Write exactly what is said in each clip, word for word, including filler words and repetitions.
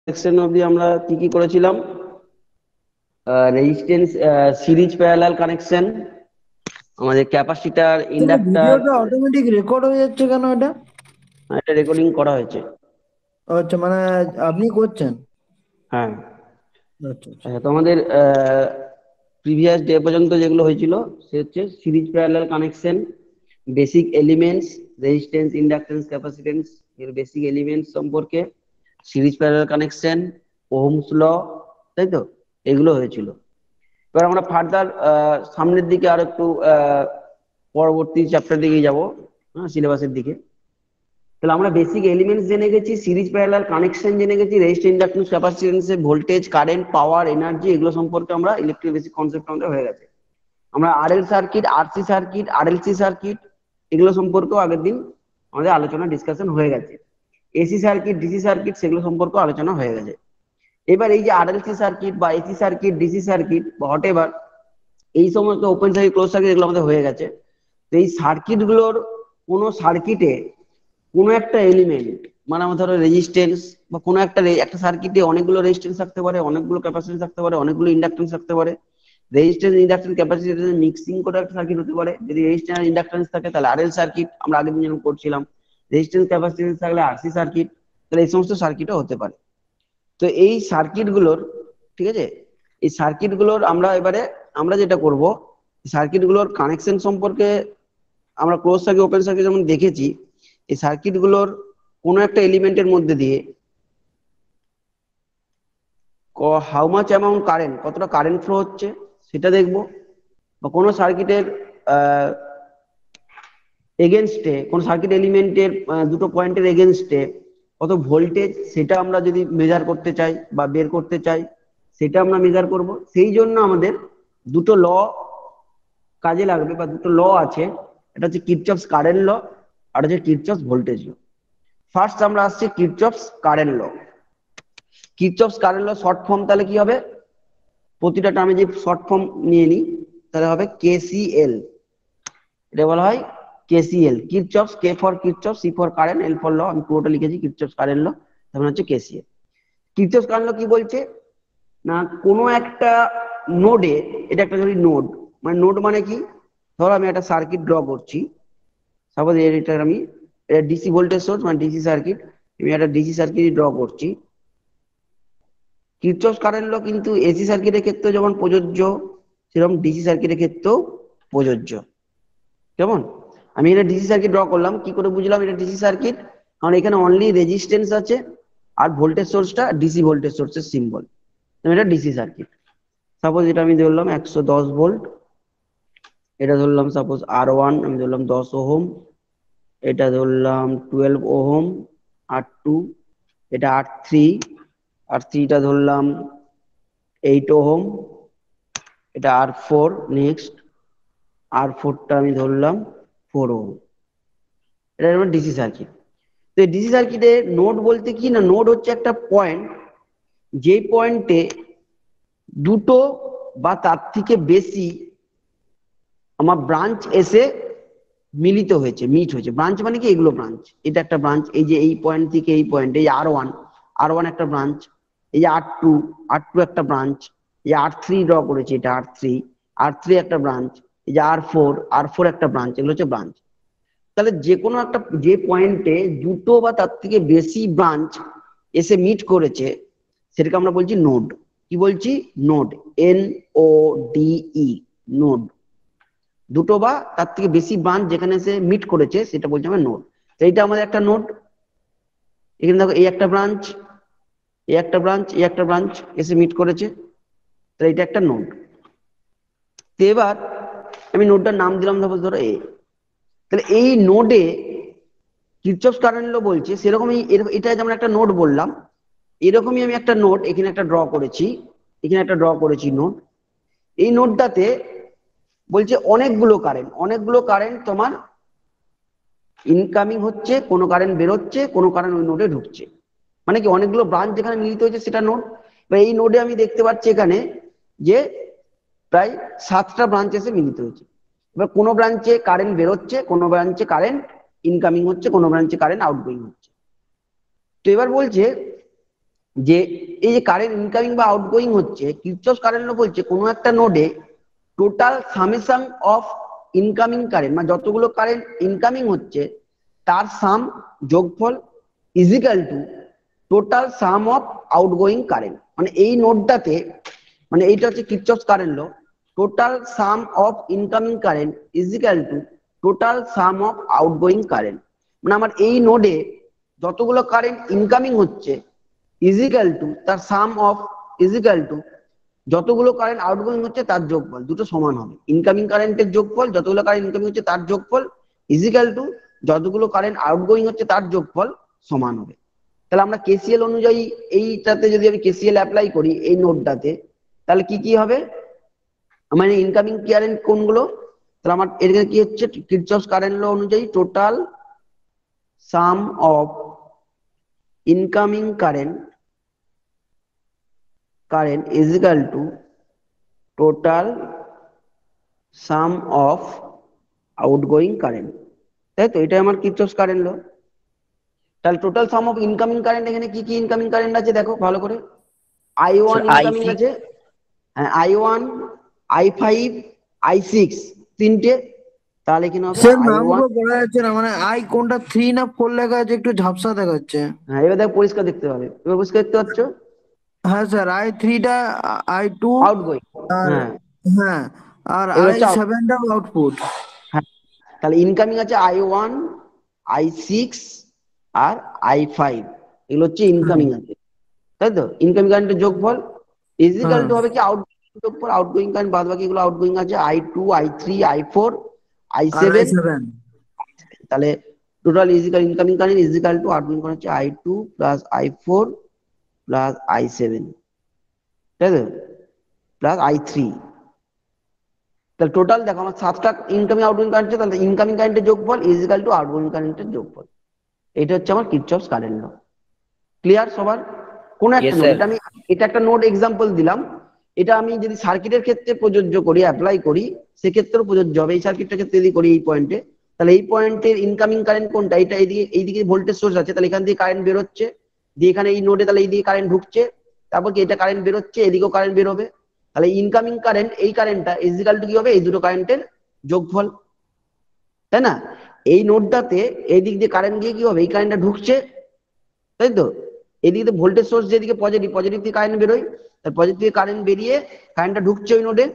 Section অবধি আমরা কি কি করেছিলাম? রেজিস্ট্যান্স, সিরিজ প্যারালাল কানেকশন, আমাদের ক্যাপাসিটর, তাহলে ইন্ডাক্টর। ভিডিওটা অটোমেটিক রেকর্ড হয়ে যাচ্ছে কেন এটা? এটা রেকর্ডিং করা হয়েছে। আচ্ছা, মানে আপনি করছেন? হ্যাঁ। আচ্ছা আচ্ছা। আচ্ছা, তোমাদের প্রিভিয়াস ডে পর্যন্ত যেগুলো হয়েছিল সে হচ্ছে series parallel connection, basic elements, resistance, inductance, capacitance এর বেসিক এলিমেন্টস সম্পর্কে, series parallel connection, Ohm's law, তাই তো? এগুলো হয়েছিল। এবার আমরা ফার্দার সামনের দিকে আর একটু আহ, পরবর্তী চ্যাপ্টার দিকে যাব, হ্যাঁ, সিলেবাসের দিকে। তাহলে আমরা বেসিক এলিমেন্টস জেনে গেছি, সিরিজ প্যারালাল কানেকশন জেনে গেছি, resistance, inductance, capacitance, voltage, current, power, energy, এগুলো সম্পর্কে আমরা ইলেকট্রিক বেসিক কনসেপ্ট আমাদের হয়ে গেছে। আমরা RL circuit, RC circuit, RLC circuit এগুলো সম্পর্কেও আগের দিন আমাদের আলোচনা ডিসকাশন হয়ে গেছে। এসি সার্কিট, ডিসি সার্কিট সেগুলো সম্পর্কেও আলোচনা হয়ে গেছে। এবার এই যে আরএলসি সার্কিট বা এসি সার্কিট, ডিসি সার্কিট বা হোয়াট এভার, এই সমস্ত ওপেন সার্কিট, ক্লোজ সার্কিট এগুলো আমাদের হয়ে গেছে। তো এই সার্কিট গুলোর কোনো সার্কিটে কোনো একটা এলিমেন্ট, মানে আমার ধরো রেজিস্ট্যান্স, বা কোনো একটা রে- একটা সার্কিটে অনেকগুলো রেজিস্ট্যান্স থাকতে পারে, অনেকগুলো ক্যাপাসিট্যান্স থাকতে পারে, অনেকগুলো ইন্ডাকট্যান্স থাকতে পারে। রেজিস্ট্যান্স, ইন্ডাকট্যান্স, ক্যাপাসিট্যান্স মিক্সিং করে একটা সার্কিট হতে পারে। যদি রেজিস্ট্যান্স ইন্ডাকট্যান্স থাকে তাহলে আরএল সার্কিট, আমরা আগের দিন যেরকম করছিলাম। রেজিস্ট্যান্স, ক্যাপাসিট্যান্স থাকলে আরসি সার্কিট। তাহলে এই সমস্ত সার্কিটও হতে পারে। তো এই সার্কিট গুলোর, ঠিক আছে, এই সার্কিট গুলোর আমরা এবারে আমরা যেটা করব, সার্কিট গুলোর কানেকশন সম্পর্কে আমরা ক্লোজ সার্কিট, ওপেন সার্কিট যেমন দেখেছি, এই সার্কিট গুলোর কোনো একটা এলিমেন্টের মধ্যে দিয়ে হাউ মাচ অ্যামাউন্ট কারেন্ট, কতটা কারেন্ট ফ্লো হচ্ছে সেটা দেখবো। বা কোনো সার্কিটের এগেনস্টে, কোন সার্কিট এলিমেন্টের দুটো পয়েন্টের এগেনস্টে কত ভোল্টেজ, সেটা আমরা যদি মেজার করতে চাই বা বের করতে চাই, সেটা আমরা মেজার করব। সেই জন্য আমাদের দুটো ল কাজে লাগবে, বা দুটো ল আছে। এটা হচ্ছে কিরচফস কারেন্ট ল, আর হচ্ছে কিরচফস ভোল্টেজ ল। ফার্স্ট আমরা আসছি Kirchhoff's current law. Kirchhoff's current law short form তাহলে কি হবে? প্রতিটা টার্মে যে শর্ট ফর্ম নিয়ে নিই তাহলে হবে কেসিএল। এটা বলা হয় KCL, Kirchhoff's, K for Kirchhoff, C for current, L for law. আমি পুরোটা লিখেছি কিরচফস কারেন্ট ল, তার মানে হচ্ছে কেসিএল। কিরচফস কারেন্ট ল কি বলছে না, কোনো একটা নোডে, এটা একটা যদি নোড, মানে নোড মানে কি, ধরো আমি একটা সার্কিট ড্র করছি। সাপোজ এটা আমি ডিসি ভোল্টেজ সোর্স, মানে ডিসি সার্কিট, আমি একটা ডিসি সার্কিট ড্র করছি। কিরচফস কারেন্ট ল কিন্তু এসি সার্কিটের ক্ষেত্রে যেমন প্রযোজ্য, সেরকম ডিসি সার্কিটের ক্ষেত্রেও প্রযোজ্য। কেমন? আমি এটা ডিসি সার্কিট ড্র করলাম, কি করে বুঝলাম এটা ডিসি সার্কিট? কারণ এখানে অনলি রেজিস্ট্যান্স আছে, আর ভোল্টেজ সোর্সটা ডিসি ভোল্টেজ সোর্সের সিম্বল। এটা ডিসি সার্কিট। সাপোজ এটা আমি ধরলাম একশো দশ ভোল্ট, এটা ধরলাম সাপোজ আর ওয়ান, আমি ধরলাম দশ ওহম, এটা ধরলাম টুয়েলভ ওহম, আর টু, এটা আর থ্রি, আর থ্রিটা ধরলাম এইট ওহম, এটা আর ফোর, নেক্সট আর ফোরটা আমি ধরলাম ফোর ওহম। এটা হলো ডিসি সার্কিট। তো ডিসি সার্কিটে নোড বলতে কি না, নোড হচ্ছে একটা পয়েন্ট, যে পয়েন্টে দুটো বা তার থেকে বেশি আমার ব্রাঞ্চ এসে মিলিত হয়েছে, মিট হয়েছে। ব্রাঞ্চ মানে কি, এগুলো ব্রাঞ্চ, এটা একটা ব্রাঞ্চ, এই যে এই পয়েন্ট থেকে এই পয়েন্ট, এই আর ওয়ান, আর ওয়ান একটা ব্রাঞ্চ, এই যে আর টু, আর টু একটা ব্রাঞ্চ, এই আর থ্রি ড্র করেছে, এটা আর থ্রি, আর থ্রি একটা ব্রাঞ্চ, এই যে আর ফোর, আর ফোর একটা ব্রাঞ্চ, এগুলো হচ্ছে ব্রাঞ্চ। তাহলে যে কোনো একটা, যে পয়েন্টে দুটো বা তার থেকে বেশি ব্রাঞ্চ এসে মিট করেছে, সেটাকে আমরা বলছি নোড। কি বলছি? Node, N O D E, node. দুটো বা তার থেকে বেশি ব্রাঞ্চ যেখানে এসে মিট করেছে সেটা বলছি আমরা নোড। তো এইটা আমাদের একটা নোড। এখানে দেখো এই একটা ব্রাঞ্চ, এই একটা ব্রাঞ্চ, এই একটা ব্রাঞ্চ এসে মিট করেছে, তো এটা একটা নোড। তো এবার আমি নোডটার নাম দিলাম ধরো এ। তাহলে এই নোডে কিরচফস কারেন্ট ল বলছে সেরকমই, এটা যেমন একটা নোড বললাম, এরকমই আমি একটা নোড এখানে একটা ড্র করেছি, এখানে একটা ড্র করেছি নোড। এই নোডটাতে বলছে অনেকগুলো কারেন্ট, অনেকগুলো কারেন্ট তোমার ইনকামিং হচ্ছে, কোনো কারেন্ট বেরোচ্ছে, কোনো কারেন্ট ওই নোডে ঢুকছে। মানে কি, অনেকগুলো ব্রাঞ্চ যেখানে মিলিত হয়েছে সেটা নোড। বা এই নোডে আমি দেখতে পাচ্ছি এখানে যে প্রায় সাতটা ব্রাঞ্চ এসে মিলিত হয়েছে। এবার কোনো ব্রাঞ্চে কারেন্ট বেরোচ্ছে, কোনো ব্রাঞ্চে কারেন্ট ইনকামিং হচ্ছে, কোনো ব্রাঞ্চে কারেন্ট আউটগোয়িং হচ্ছে। তো এবার বলছে যে এই যে কারেন্ট ইনকামিং বা আউটগোয়িং হচ্ছে, কিরচফ কারেন্ট ল বলছে কোনো একটা নোডে total summation of incoming current, মানে যতগুলো কারেন্ট ইনকামিং হচ্ছে তার সাম যোগফল is equal to total sum of outgoing current. মানে এই নোডটাতে, মানে এইটা হচ্ছে Kirchhoff current law, total sum of incoming current is equal to total sum of outgoing current. মানে আমার এই নোডে যতগুলো কারেন্ট ইনকামিং হচ্ছে ইজিক্যাল টু তার সাম অফ ইজিক্যাল টু যতগুলো কারেন্ট আউটগোয়িং হচ্ছে তার যোগফল, দুটো সমান হবে। ইনকামিং কারেন্টের যোগফল, যতগুলো কারেন্ট ইনকামিং হচ্ছে তার যোগফল ইজিক্যাল টু যতগুলো কারেন্ট আউটগোয়িং হচ্ছে তার যোগফল সমান হবে। তাহলে আমরা কেসিএল অনুযায়ী এইটাতে যদি আমি কেসিএল অ্যাপ্লাই করি এই নোডটাতে, তাহলে কি কি হবে, মানে ইনকামিং কারেন্ট কোনগুলো, তাহলে আমার এখানে কি হচ্ছে, কিরচফ কারেন্ট ল অনুযায়ী total sum of incoming current current is equal to total sum of outgoing current. তাই তো, এটা আমার কিরচফ কারেন্ট ল। তাহলে total sum of incoming current, এখানে কি কি ইনকামিং কারেন্ট আছে দেখো ভালো করে। I one I incoming six. আছে, হ্যাঁ I one, I five, I six, তিনটে। তাহলে কি হবে স্যার আই ওয়ান, নামগুলো বলা যাচ্ছে না, মানে আই কোনটা থ্রি না ফোর লেখা আছে, একটু ঝাপসা দেখাচ্ছে। হ্যাঁ এবার দেখো পরিষ্কার দেখতে হবে, এবার পরিষ্কার দেখতে পাচ্ছ, হ্যাঁ স্যার, আই থ্রিটা আই টু, আউটগোয়িং, আর হ্যাঁ হ্যাঁ, আর এগুলো আই হচ্ছে out- সেভেনটা আউটপুট। হ্যাঁ, তাহলে ইনকামিং আছে আই ওয়ান, আই সিক্স আর আই ফাইভ, এগুলো হচ্ছে হ্যাঁ ইনকামিং আছে। তাই তো, ইনকামিং কারেন্টের যোগফল ইজিক্যাল হ্যাঁ, টু হবে কি আউটগোয়িং যোগফল, আউটগোয়িং কারেন্ট বাদ বাকি এগুলো আউটগোয়িং আছে I two, I three, I four, I R I seven. Seven. তাহলে total is equal incoming current is equal to outgoing current হচ্ছে I two plus I four plus I seven, তাই তো, plus I three. তাহলে total দেখো আমার সাতটা incoming outgoing current আছে, তাহলে ইনকামিং কারেন্টের যোগফল ইজিক্যাল টু আউটগোয়িং কারেন্টের যোগফল। এটা হচ্ছে আমার কিরচফ কারেন্ট ল। ক্লিয়ার সবার? কোন একটা ইয়েস নোড, স্যার। এটা আমি, এটা একটা নোড এক্সাম্পল দিলাম, এটা আমি যদি সার্কিটের ক্ষেত্রে প্রযোজ্য করি, অ্যাপ্লাই করি, সেক্ষেত্রেও প্রযোজ্য হবে। এই সার্কিটটার ক্ষেত্রে যদি করি এই পয়েন্টে, তাহলে এই পয়েন্টের ইনকামিং কারেন্ট কোনটা, এটা এইদিকে, এইদিকে ভোল্টেজ সোর্স আছে, তাহলে এখান দিয়ে কারেন্ট বেরোচ্ছে, দিয়ে এখানে এই নোডে তাহলে এইদিকে কারেন্ট ঢুকছে, তারপর কি এটা কারেন্ট বেরোচ্ছে, এদিকেও কারেন্ট বেরোবে। তাহলে ইনকামিং কারেন্ট, এই কারেন্টটা ইজিক্যাল টু কি হবে, এই দুটো কারেন্টের যোগফল, তাই না? এই নোডটাতে এই দিক দিয়ে কারেন্ট গিয়ে কি হবে, এই কারেন্টটা ঢুকছে, তাই তো, এদিকে ভোল্টেজ সোর্স যেদিকে পজিটিভ, পজিটিভ থেকে কারেন্ট বেরোয়, তার পজিটিভ থেকে কারেন্ট বেরিয়ে কারেন্টটা ঢুকছে ওই নোডে।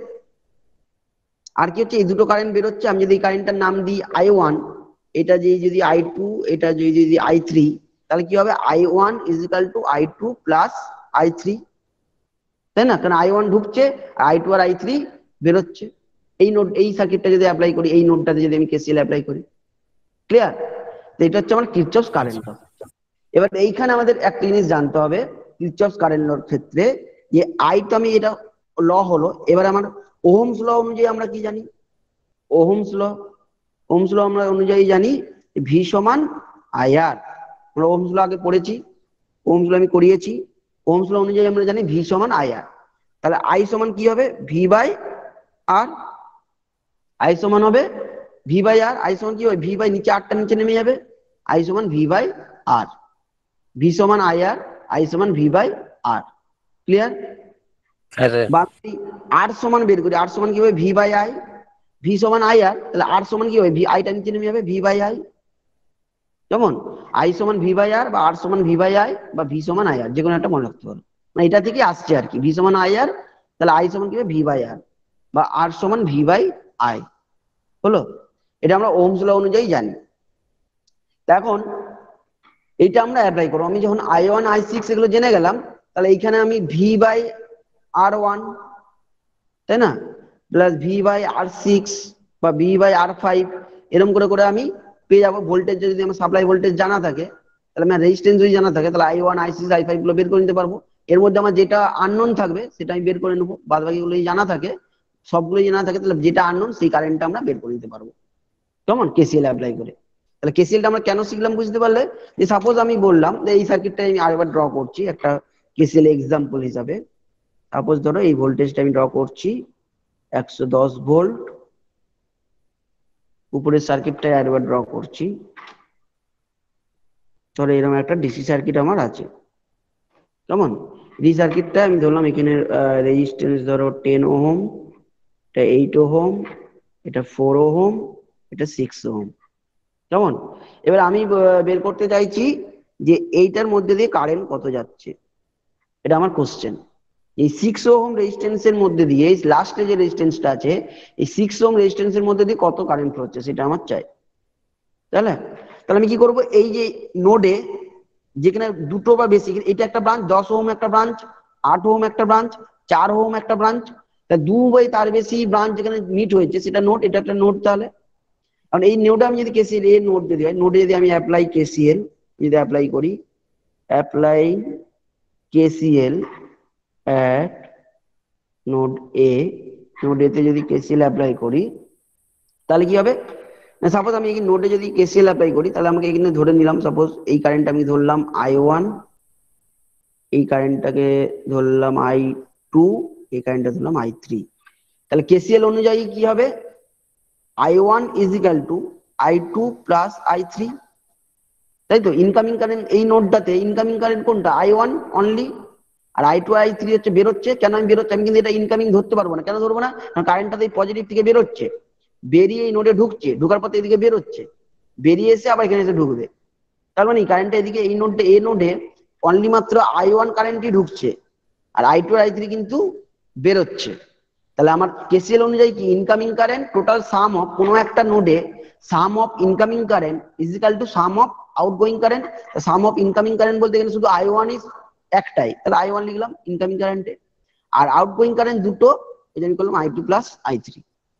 আর কি হচ্ছে, এই দুটো কারেন্ট বেরোচ্ছে, আমি যদি এই কারেন্টটার নাম দিই আই ওয়ান, এটা যে যদি আই টু, এটা যদি যদি আই থ্রি, তাহলে কি হবে I one is equal to I two plus I three, তাই না? কারণ আই ওয়ান ঢুকছে, আই টু আর আই থ্রি বেরোচ্ছে। এই নোড, এই সার্কিটটা যদি অ্যাপ্লাই করি, এই নোডটাতে যদি আমি কেসিএল অ্যাপ্লাই করি, ক্লিয়ার? তো এটা হচ্ছে আমার কিরচফ কারেন্ট ল। এবার এইখানে আমাদের একটা জিনিস জানতে হবে, কিরচফ কারেন্ট লর ক্ষেত্রে, যে আই তো আমি এটা ল হলো, এবার আমার ওহমস ল অনুযায়ী আমরা কি জানি, ওহমস ল, ওহমস ল আমরা অনুযায়ী জানি ভি সমান আই আর। আমরা ওহমস ল আগে পড়েছি, ওহমস ল আমি করিয়েছি। ওহমস ল অনুযায়ী আমরা জানি ভি সমান আই আর। তাহলে আই সমান কি হবে, ভি বাই আর। আই সমান হবে ভি বাই আর। আই সমান কি হবে, ভি বাই নিচে আরটা নিচে নেমে যাবে, আই সমান ভি বাই আর। ভি সমান আই আর, আই সমান ভি বাই আর। ক্লিয়ার? হ্যাঁ স্যার। বা আর সমান বের করি, আর সমান কি হবে, ভি বাই আই। ভি সমান আই আর, তাহলে আর সমান কি হবে, ভি আইটা নিচে নেমে যাবে, ভি বাই আই। যেমন আই সমান ভি বাই আর, বা আর সমান ভি বাই আই, বা ভি সমান আই আর, যে কোনো একটা মনে রাখতে পারো। মানে এটা থেকে আসছে আর কি, ভি সমান আই আর, তাহলে আই সমান কি হবে, ভি বাই আর, বা আর সমান ভি বাই আই। হলো? এটা আমরা ওহমস ল অনুযায়ী জানি। এখন এইটা আমরা অ্যাপ্লাই করবো, আমি যখন আই ওয়ান আই সিক্স এগুলো জেনে গেলাম, তাহলে এইখানে আমি ভি বাই আর ওয়ান, তাই না, plus V by R six বা ভি বাই আর ফাইভ, এরকম করে করে আমি পেয়ে যাবো। ভোল্টেজ যদি আমার সাপ্লাই ভোল্টেজ জানা থাকে, তাহলে আমার রেজিস্ট্যান্স যদি জানা থাকে, তাহলে I one I six I five গুলো বের করে নিতে পারবো। এর মধ্যে আমার যেটা আননোন থাকবে সেটা আমি বের করে নেবো, বাদ বাকি গুলো জানা থাকে, সবগুলো জানা থাকে, তাহলে যেটা আননোন সেই কারেন্টটা আমরা বের করে নিতে পারবো, কেমন, কেসিএল অ্যাপ্লাই করে। তাহলে কেসিএলটা আমরা কেন শিখলাম বুঝতে পারলে, যে সাপোজ আমি বললাম যে এই সার্কিটটা আমি আরেকবার ড্র করছি একটা কেসিএল এক্সাম্পল হিসাবে। সাপোজ ধরো এই ভোল্টেজটা আমি ড্র করছি একশো দশ ভোল্ট, উপরের সার্কিটটা আরেকবার ড্র করছি, ধরো এরকম একটা ডিসি সার্কিট আমার আছে, কেমন? ডি সার্কিটটা আমি ধরলাম এখানে রেজিস্ট্যান্স ধরো টেন ওহম, এটা এইট ওহম, এটা ফোর ওহম, এটা সিক্স ওহম। কেমন? এবার আমি আহ, বের করতে চাইছি যে এইটার মধ্যে দিয়ে কারেন্ট কত যাচ্ছে, এটা আমার কোশ্চেন। এই সিক্স ওহম রেজিস্ট্যান্সের মধ্যে দিয়ে এই লাস্টে যে রেজিস্ট্যান্সটা আছে, এই সিক্স ওহম রেজিস্ট্যান্সের মধ্যে দিয়ে কত কারেন্ট ফ্লো হচ্ছে সেটা আমার চাই। তাহলে তাহলে আমি কি করব, এই যে নোডে যেখানে দুটো বা বেশি, এটা একটা ব্রাঞ্চ, দশ ওহম একটা ব্রাঞ্চ, আট ওহম একটা ব্রাঞ্চ, চার ওহম একটা ব্রাঞ্চ, তা দু বাই তার বেশি ব্রাঞ্চ যেখানে মিট হয়েছে সেটা নোড, এটা একটা নোড। তাহলে কারণ এই নোডে আমি যদি কেসিএল এ নোড যদি হয়, নোডে যদি আমি অ্যাপ্লাই কেসিএল যদি অ্যাপ্লাই করি, apply KCL at node A, node A তে যদি কেসিএল অ্যাপ্লাই করি তাহলে কি হবে, সাপোজ আমি এই নোডে যদি কেসিএল অ্যাপ্লাই করি তাহলে আমাকে এখানে ধরে নিলাম, সাপোজ এই কারেন্ট আমি ধরলাম আই ওয়ান, এই কারেন্টটাকে ধরলাম আই টু, এই কারেন্টটা ধরলাম আই থ্রি। তাহলে কেসিএল অনুযায়ী কি হবে, I one is equal to I two plus I three. তাই তো? ইনকামিং কারেন্ট এই নোডটাতে ইনকামিং কারেন্ট কোনটা, আই ওয়ান অনলি, আর আই টু আই থ্রি হচ্ছে বেরোচ্ছে। কেন আমি বেরোচ্ছে, আমি কিন্তু এটা ইনকামিং ধরতে পারবো না। কেন ধরবো না, কারণ কারেন্টটা এই পজিটিভ থেকে বেরোচ্ছে, বেরিয়ে এই নোডে ঢুকছে, ঢোকার পথে এদিকে বেরোচ্ছে, বেরিয়ে এসে আবার এখানে এসে ঢুকবে। তার মানে কারেন্টটা এদিকে এই নোডে এ নোডে অনলি মাত্র আই ওয়ান কারেন্টই ঢুকছে, আর আই টু আই থ্রি কিন্তু বেরোচ্ছে। তাহলে আমার কেসিএল অনুযায়ী কি, incoming current total sum of কোনো একটা নোডে sum of incoming current is equal to sum of outgoing current. Sum of incoming current বলতে গেলে শুধু আই ওয়ান ইজ একটাই, তাহলে আই ওয়ান লিখলাম ইনকামিং কারেন্টে, আর আউটগোয়িং কারেন্ট দুটো, এই যে আমি করলাম I two plus I three.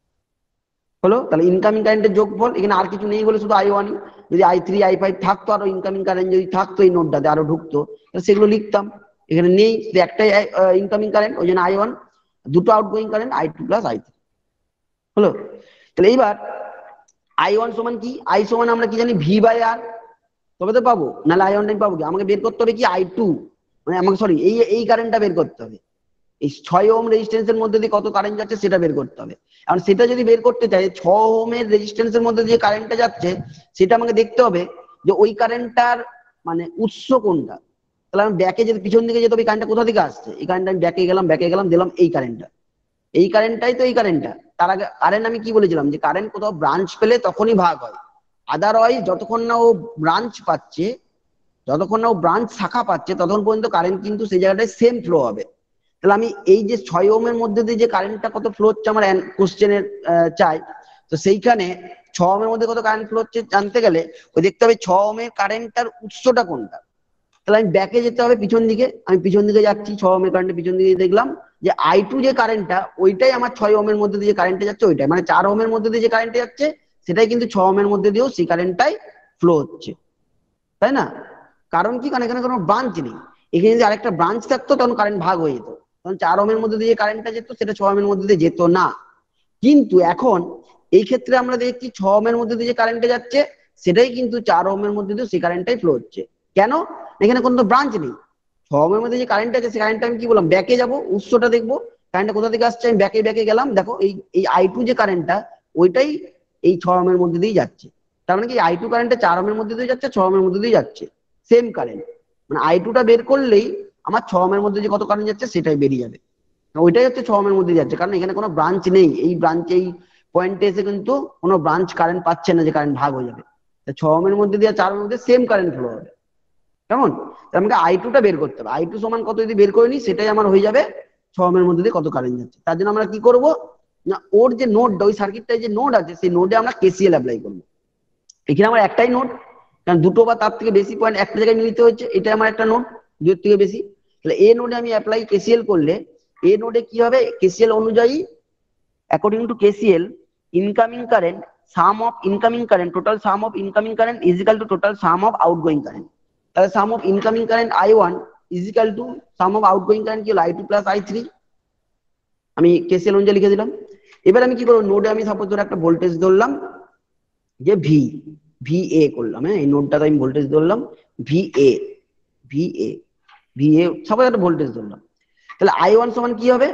হলো? তাহলে ইনকামিং কারেন্টের যোগফল, এখানে আর কিছু নেই বলে শুধু আই ওয়ানই। যদি আই থ্রি আই ফাইভ থাকতো, আরো ইনকামিং কারেন্ট যদি থাকতো এই নোটটাতে আরো ঢুকতো, তাহলে সেগুলো লিখতাম। এখানে নেই, একটাই ইনকামিং কারেন্ট, ওই জন্য আই ওয়ান, দুটো outgoing current I two plus I three. হলো? তাহলে এইবার আই ওয়ান সমান কি, আই সমান আমরা কি জানি ভি বাই আর, তবে তো পাবো, নাহলে আই ওয়ান টাইম পাবো কি, আমাকে বের করতে হবে কি আই টু, মানে আমাকে সরি এই এই কারেন্টটা বের করতে হবে, এই ছয় ওহম রেজিস্ট্যান্সের মধ্যে দিয়ে কত কারেন্ট যাচ্ছে সেটা বের করতে হবে। কারণ সেটা যদি বের করতে চাই, ছ ওহমের রেজিস্ট্যান্সের মধ্যে দিয়ে কারেন্টটা যাচ্ছে সেটা আমাকে দেখতে হবে যে ওই কারেন্টটার মানে উৎস কোনটা। তাহলে আমি ব্যাকে যদি পিছন দিকে যেতে হবে, কারেন্টটা কোথা থেকে আসছে, এই কারেন্টটা আমি ব্যাকে গেলাম, ব্যাকে গেলাম, দিলাম এই কারেন্টটা, এই কারেন্টটাই তো এই কারেন্টটা। তার আগে কারেন্ট আমি কি বলেছিলাম, যে কারেন্ট কোথাও ব্রাঞ্চ পেলে তখনই ভাগ হয়, আদারওয়াইজ যতক্ষণ না ও ব্রাঞ্চ পাচ্ছে, যতক্ষণ না ও ব্রাঞ্চ শাখা পাচ্ছে ততক্ষণ পর্যন্ত কারেন্ট কিন্তু সেই জায়গাটায় সেম ফ্লো হবে। তাহলে আমি এই যে ছয় ওহমের মধ্যে দিয়ে যে কারেন্টটা কত ফ্লো হচ্ছে আমার কোশ্চেনের চাই, তো সেইখানে ছ ওহমের মধ্যে কত কারেন্ট ফ্লো হচ্ছে জানতে গেলে ওই দেখতে হবে ছ ওহমের কারেন্টটার উৎসটা কোনটা। তাহলে আমি ব্যাকে যেতে হবে পিছন দিকে, আমি পিছন দিকে যাচ্ছি, ছ ওহমের কারেন্টের পিছন দিকে দেখলাম যে আই টু যে কারেন্টটা ওইটাই আমার ছয় ওহমের মধ্যে দিয়ে যে কারেন্টে যাচ্ছে ওইটাই, মানে চার ওহমের মধ্যে দিয়ে যে কারেন্টে যাচ্ছে সেটাই কিন্তু ছ ওহমের মধ্যে দিয়েও সেই কারেন্টটাই ফ্লো হচ্ছে। তাই না? কারণ কি, কারণ এখানে কোনো ব্রাঞ্চ নেই। এখানে যদি আরেকটা ব্রাঞ্চ থাকতো তখন কারেন্ট ভাগ হয়ে যেত, তখন চার ওহমের মধ্যে দিয়ে কারেন্টটা যেত সেটা ছ ওহমের মধ্যে দিয়ে যেত না। কিন্তু এখন এই ক্ষেত্রে আমরা দেখছি ছ ওহমের মধ্যে দিয়ে যে কারেন্টটা যাচ্ছে সেটাই কিন্তু চার ওহমের মধ্যে দিয়ে সেই কারেন্টটাই ফ্লো হচ্ছে। কেন? এখানে কোনো ব্রাঞ্চ নেই। ছ ওহমের মধ্যে যে কারেন্ট আছে সেই কারেন্টটা আমি কি বললাম, ব্যাকে যাবো, উৎসটা দেখবো, কারেন্টটা কোথা থেকে আসছে, আমি ব্যাকে ব্যাকে গেলাম, দেখো এই এই আই টু যে কারেন্টটা ওইটাই এই ছ ওহমের মধ্যে দিয়ে যাচ্ছে। তার মানে কি আই টু কারেন্টটা চার ওহমের মধ্যে দিয়ে যাচ্ছে, ছ ওহমের মধ্যে দিয়ে যাচ্ছে, সেম কারেন্ট। মানে আই টুটা বের করলেই আমার ছ ওহমের মধ্যে যে কত কারেন্ট যাচ্ছে সেটাই বেরিয়ে যাবে, ওইটাই হচ্ছে ছ ওহমের মধ্যে যাচ্ছে। কারণ এখানে কোনো ব্রাঞ্চ নেই, এই ব্রাঞ্চ এই পয়েন্টে এসে কিন্তু কোনো ব্রাঞ্চ কারেন্ট পাচ্ছে না যে কারেন্ট ভাগ হয়ে যাবে। ছ ওহমের মধ্যে দিয়ে চার ওহমের মধ্যে সেম কারেন্ট ফ্লো হবে। কেমন? তাহলে আমাকে আই টুটা বের করতে হবে, আই টু সমান কত যদি বের করে নিই সেটাই আমার হয়ে যাবে ছ ওহমের মধ্যে দিয়ে কত কারেন্ট যাচ্ছে। তার জন্য আমরা কি করব না, ওর যে নোডটা, ওই সার্কিটটায় যে নোড আছে সেই নোডে আমরা কেসিএল অ্যাপ্লাই করবো। এখানে আমার একটাই নোড, কারণ দুটো বা তার থেকে বেশি পয়েন্ট একটা জায়গায় মিলিত হচ্ছে, এটা আমার একটা নোড দুটোর থেকে বেশি। তাহলে এ নোডে আমি অ্যাপ্লাই কেসিএল করলে এ নোডে কি হবে, কেসিএল অনুযায়ী according to KCL incoming current sum of incoming current total sum of incoming current is equal to total sum of outgoing current. তাহলে sum of incoming current I one is equal to sum of outgoing current কি হলো I two plus I three. আমি KCL অনুযায়ী লিখে দিলাম। এবার আমি কি করবো, নোডে আমি সাপোজ ধরে একটা ভোল্টেজ ধরলাম যে ভি, ভি এ করলাম, হ্যাঁ এই নোডটাতে আমি ভোল্টেজ ধরলাম V A, V A, V A সবাই একটা ভোল্টেজ ধরলাম। তাহলে আই ওয়ান সমান কি হবে,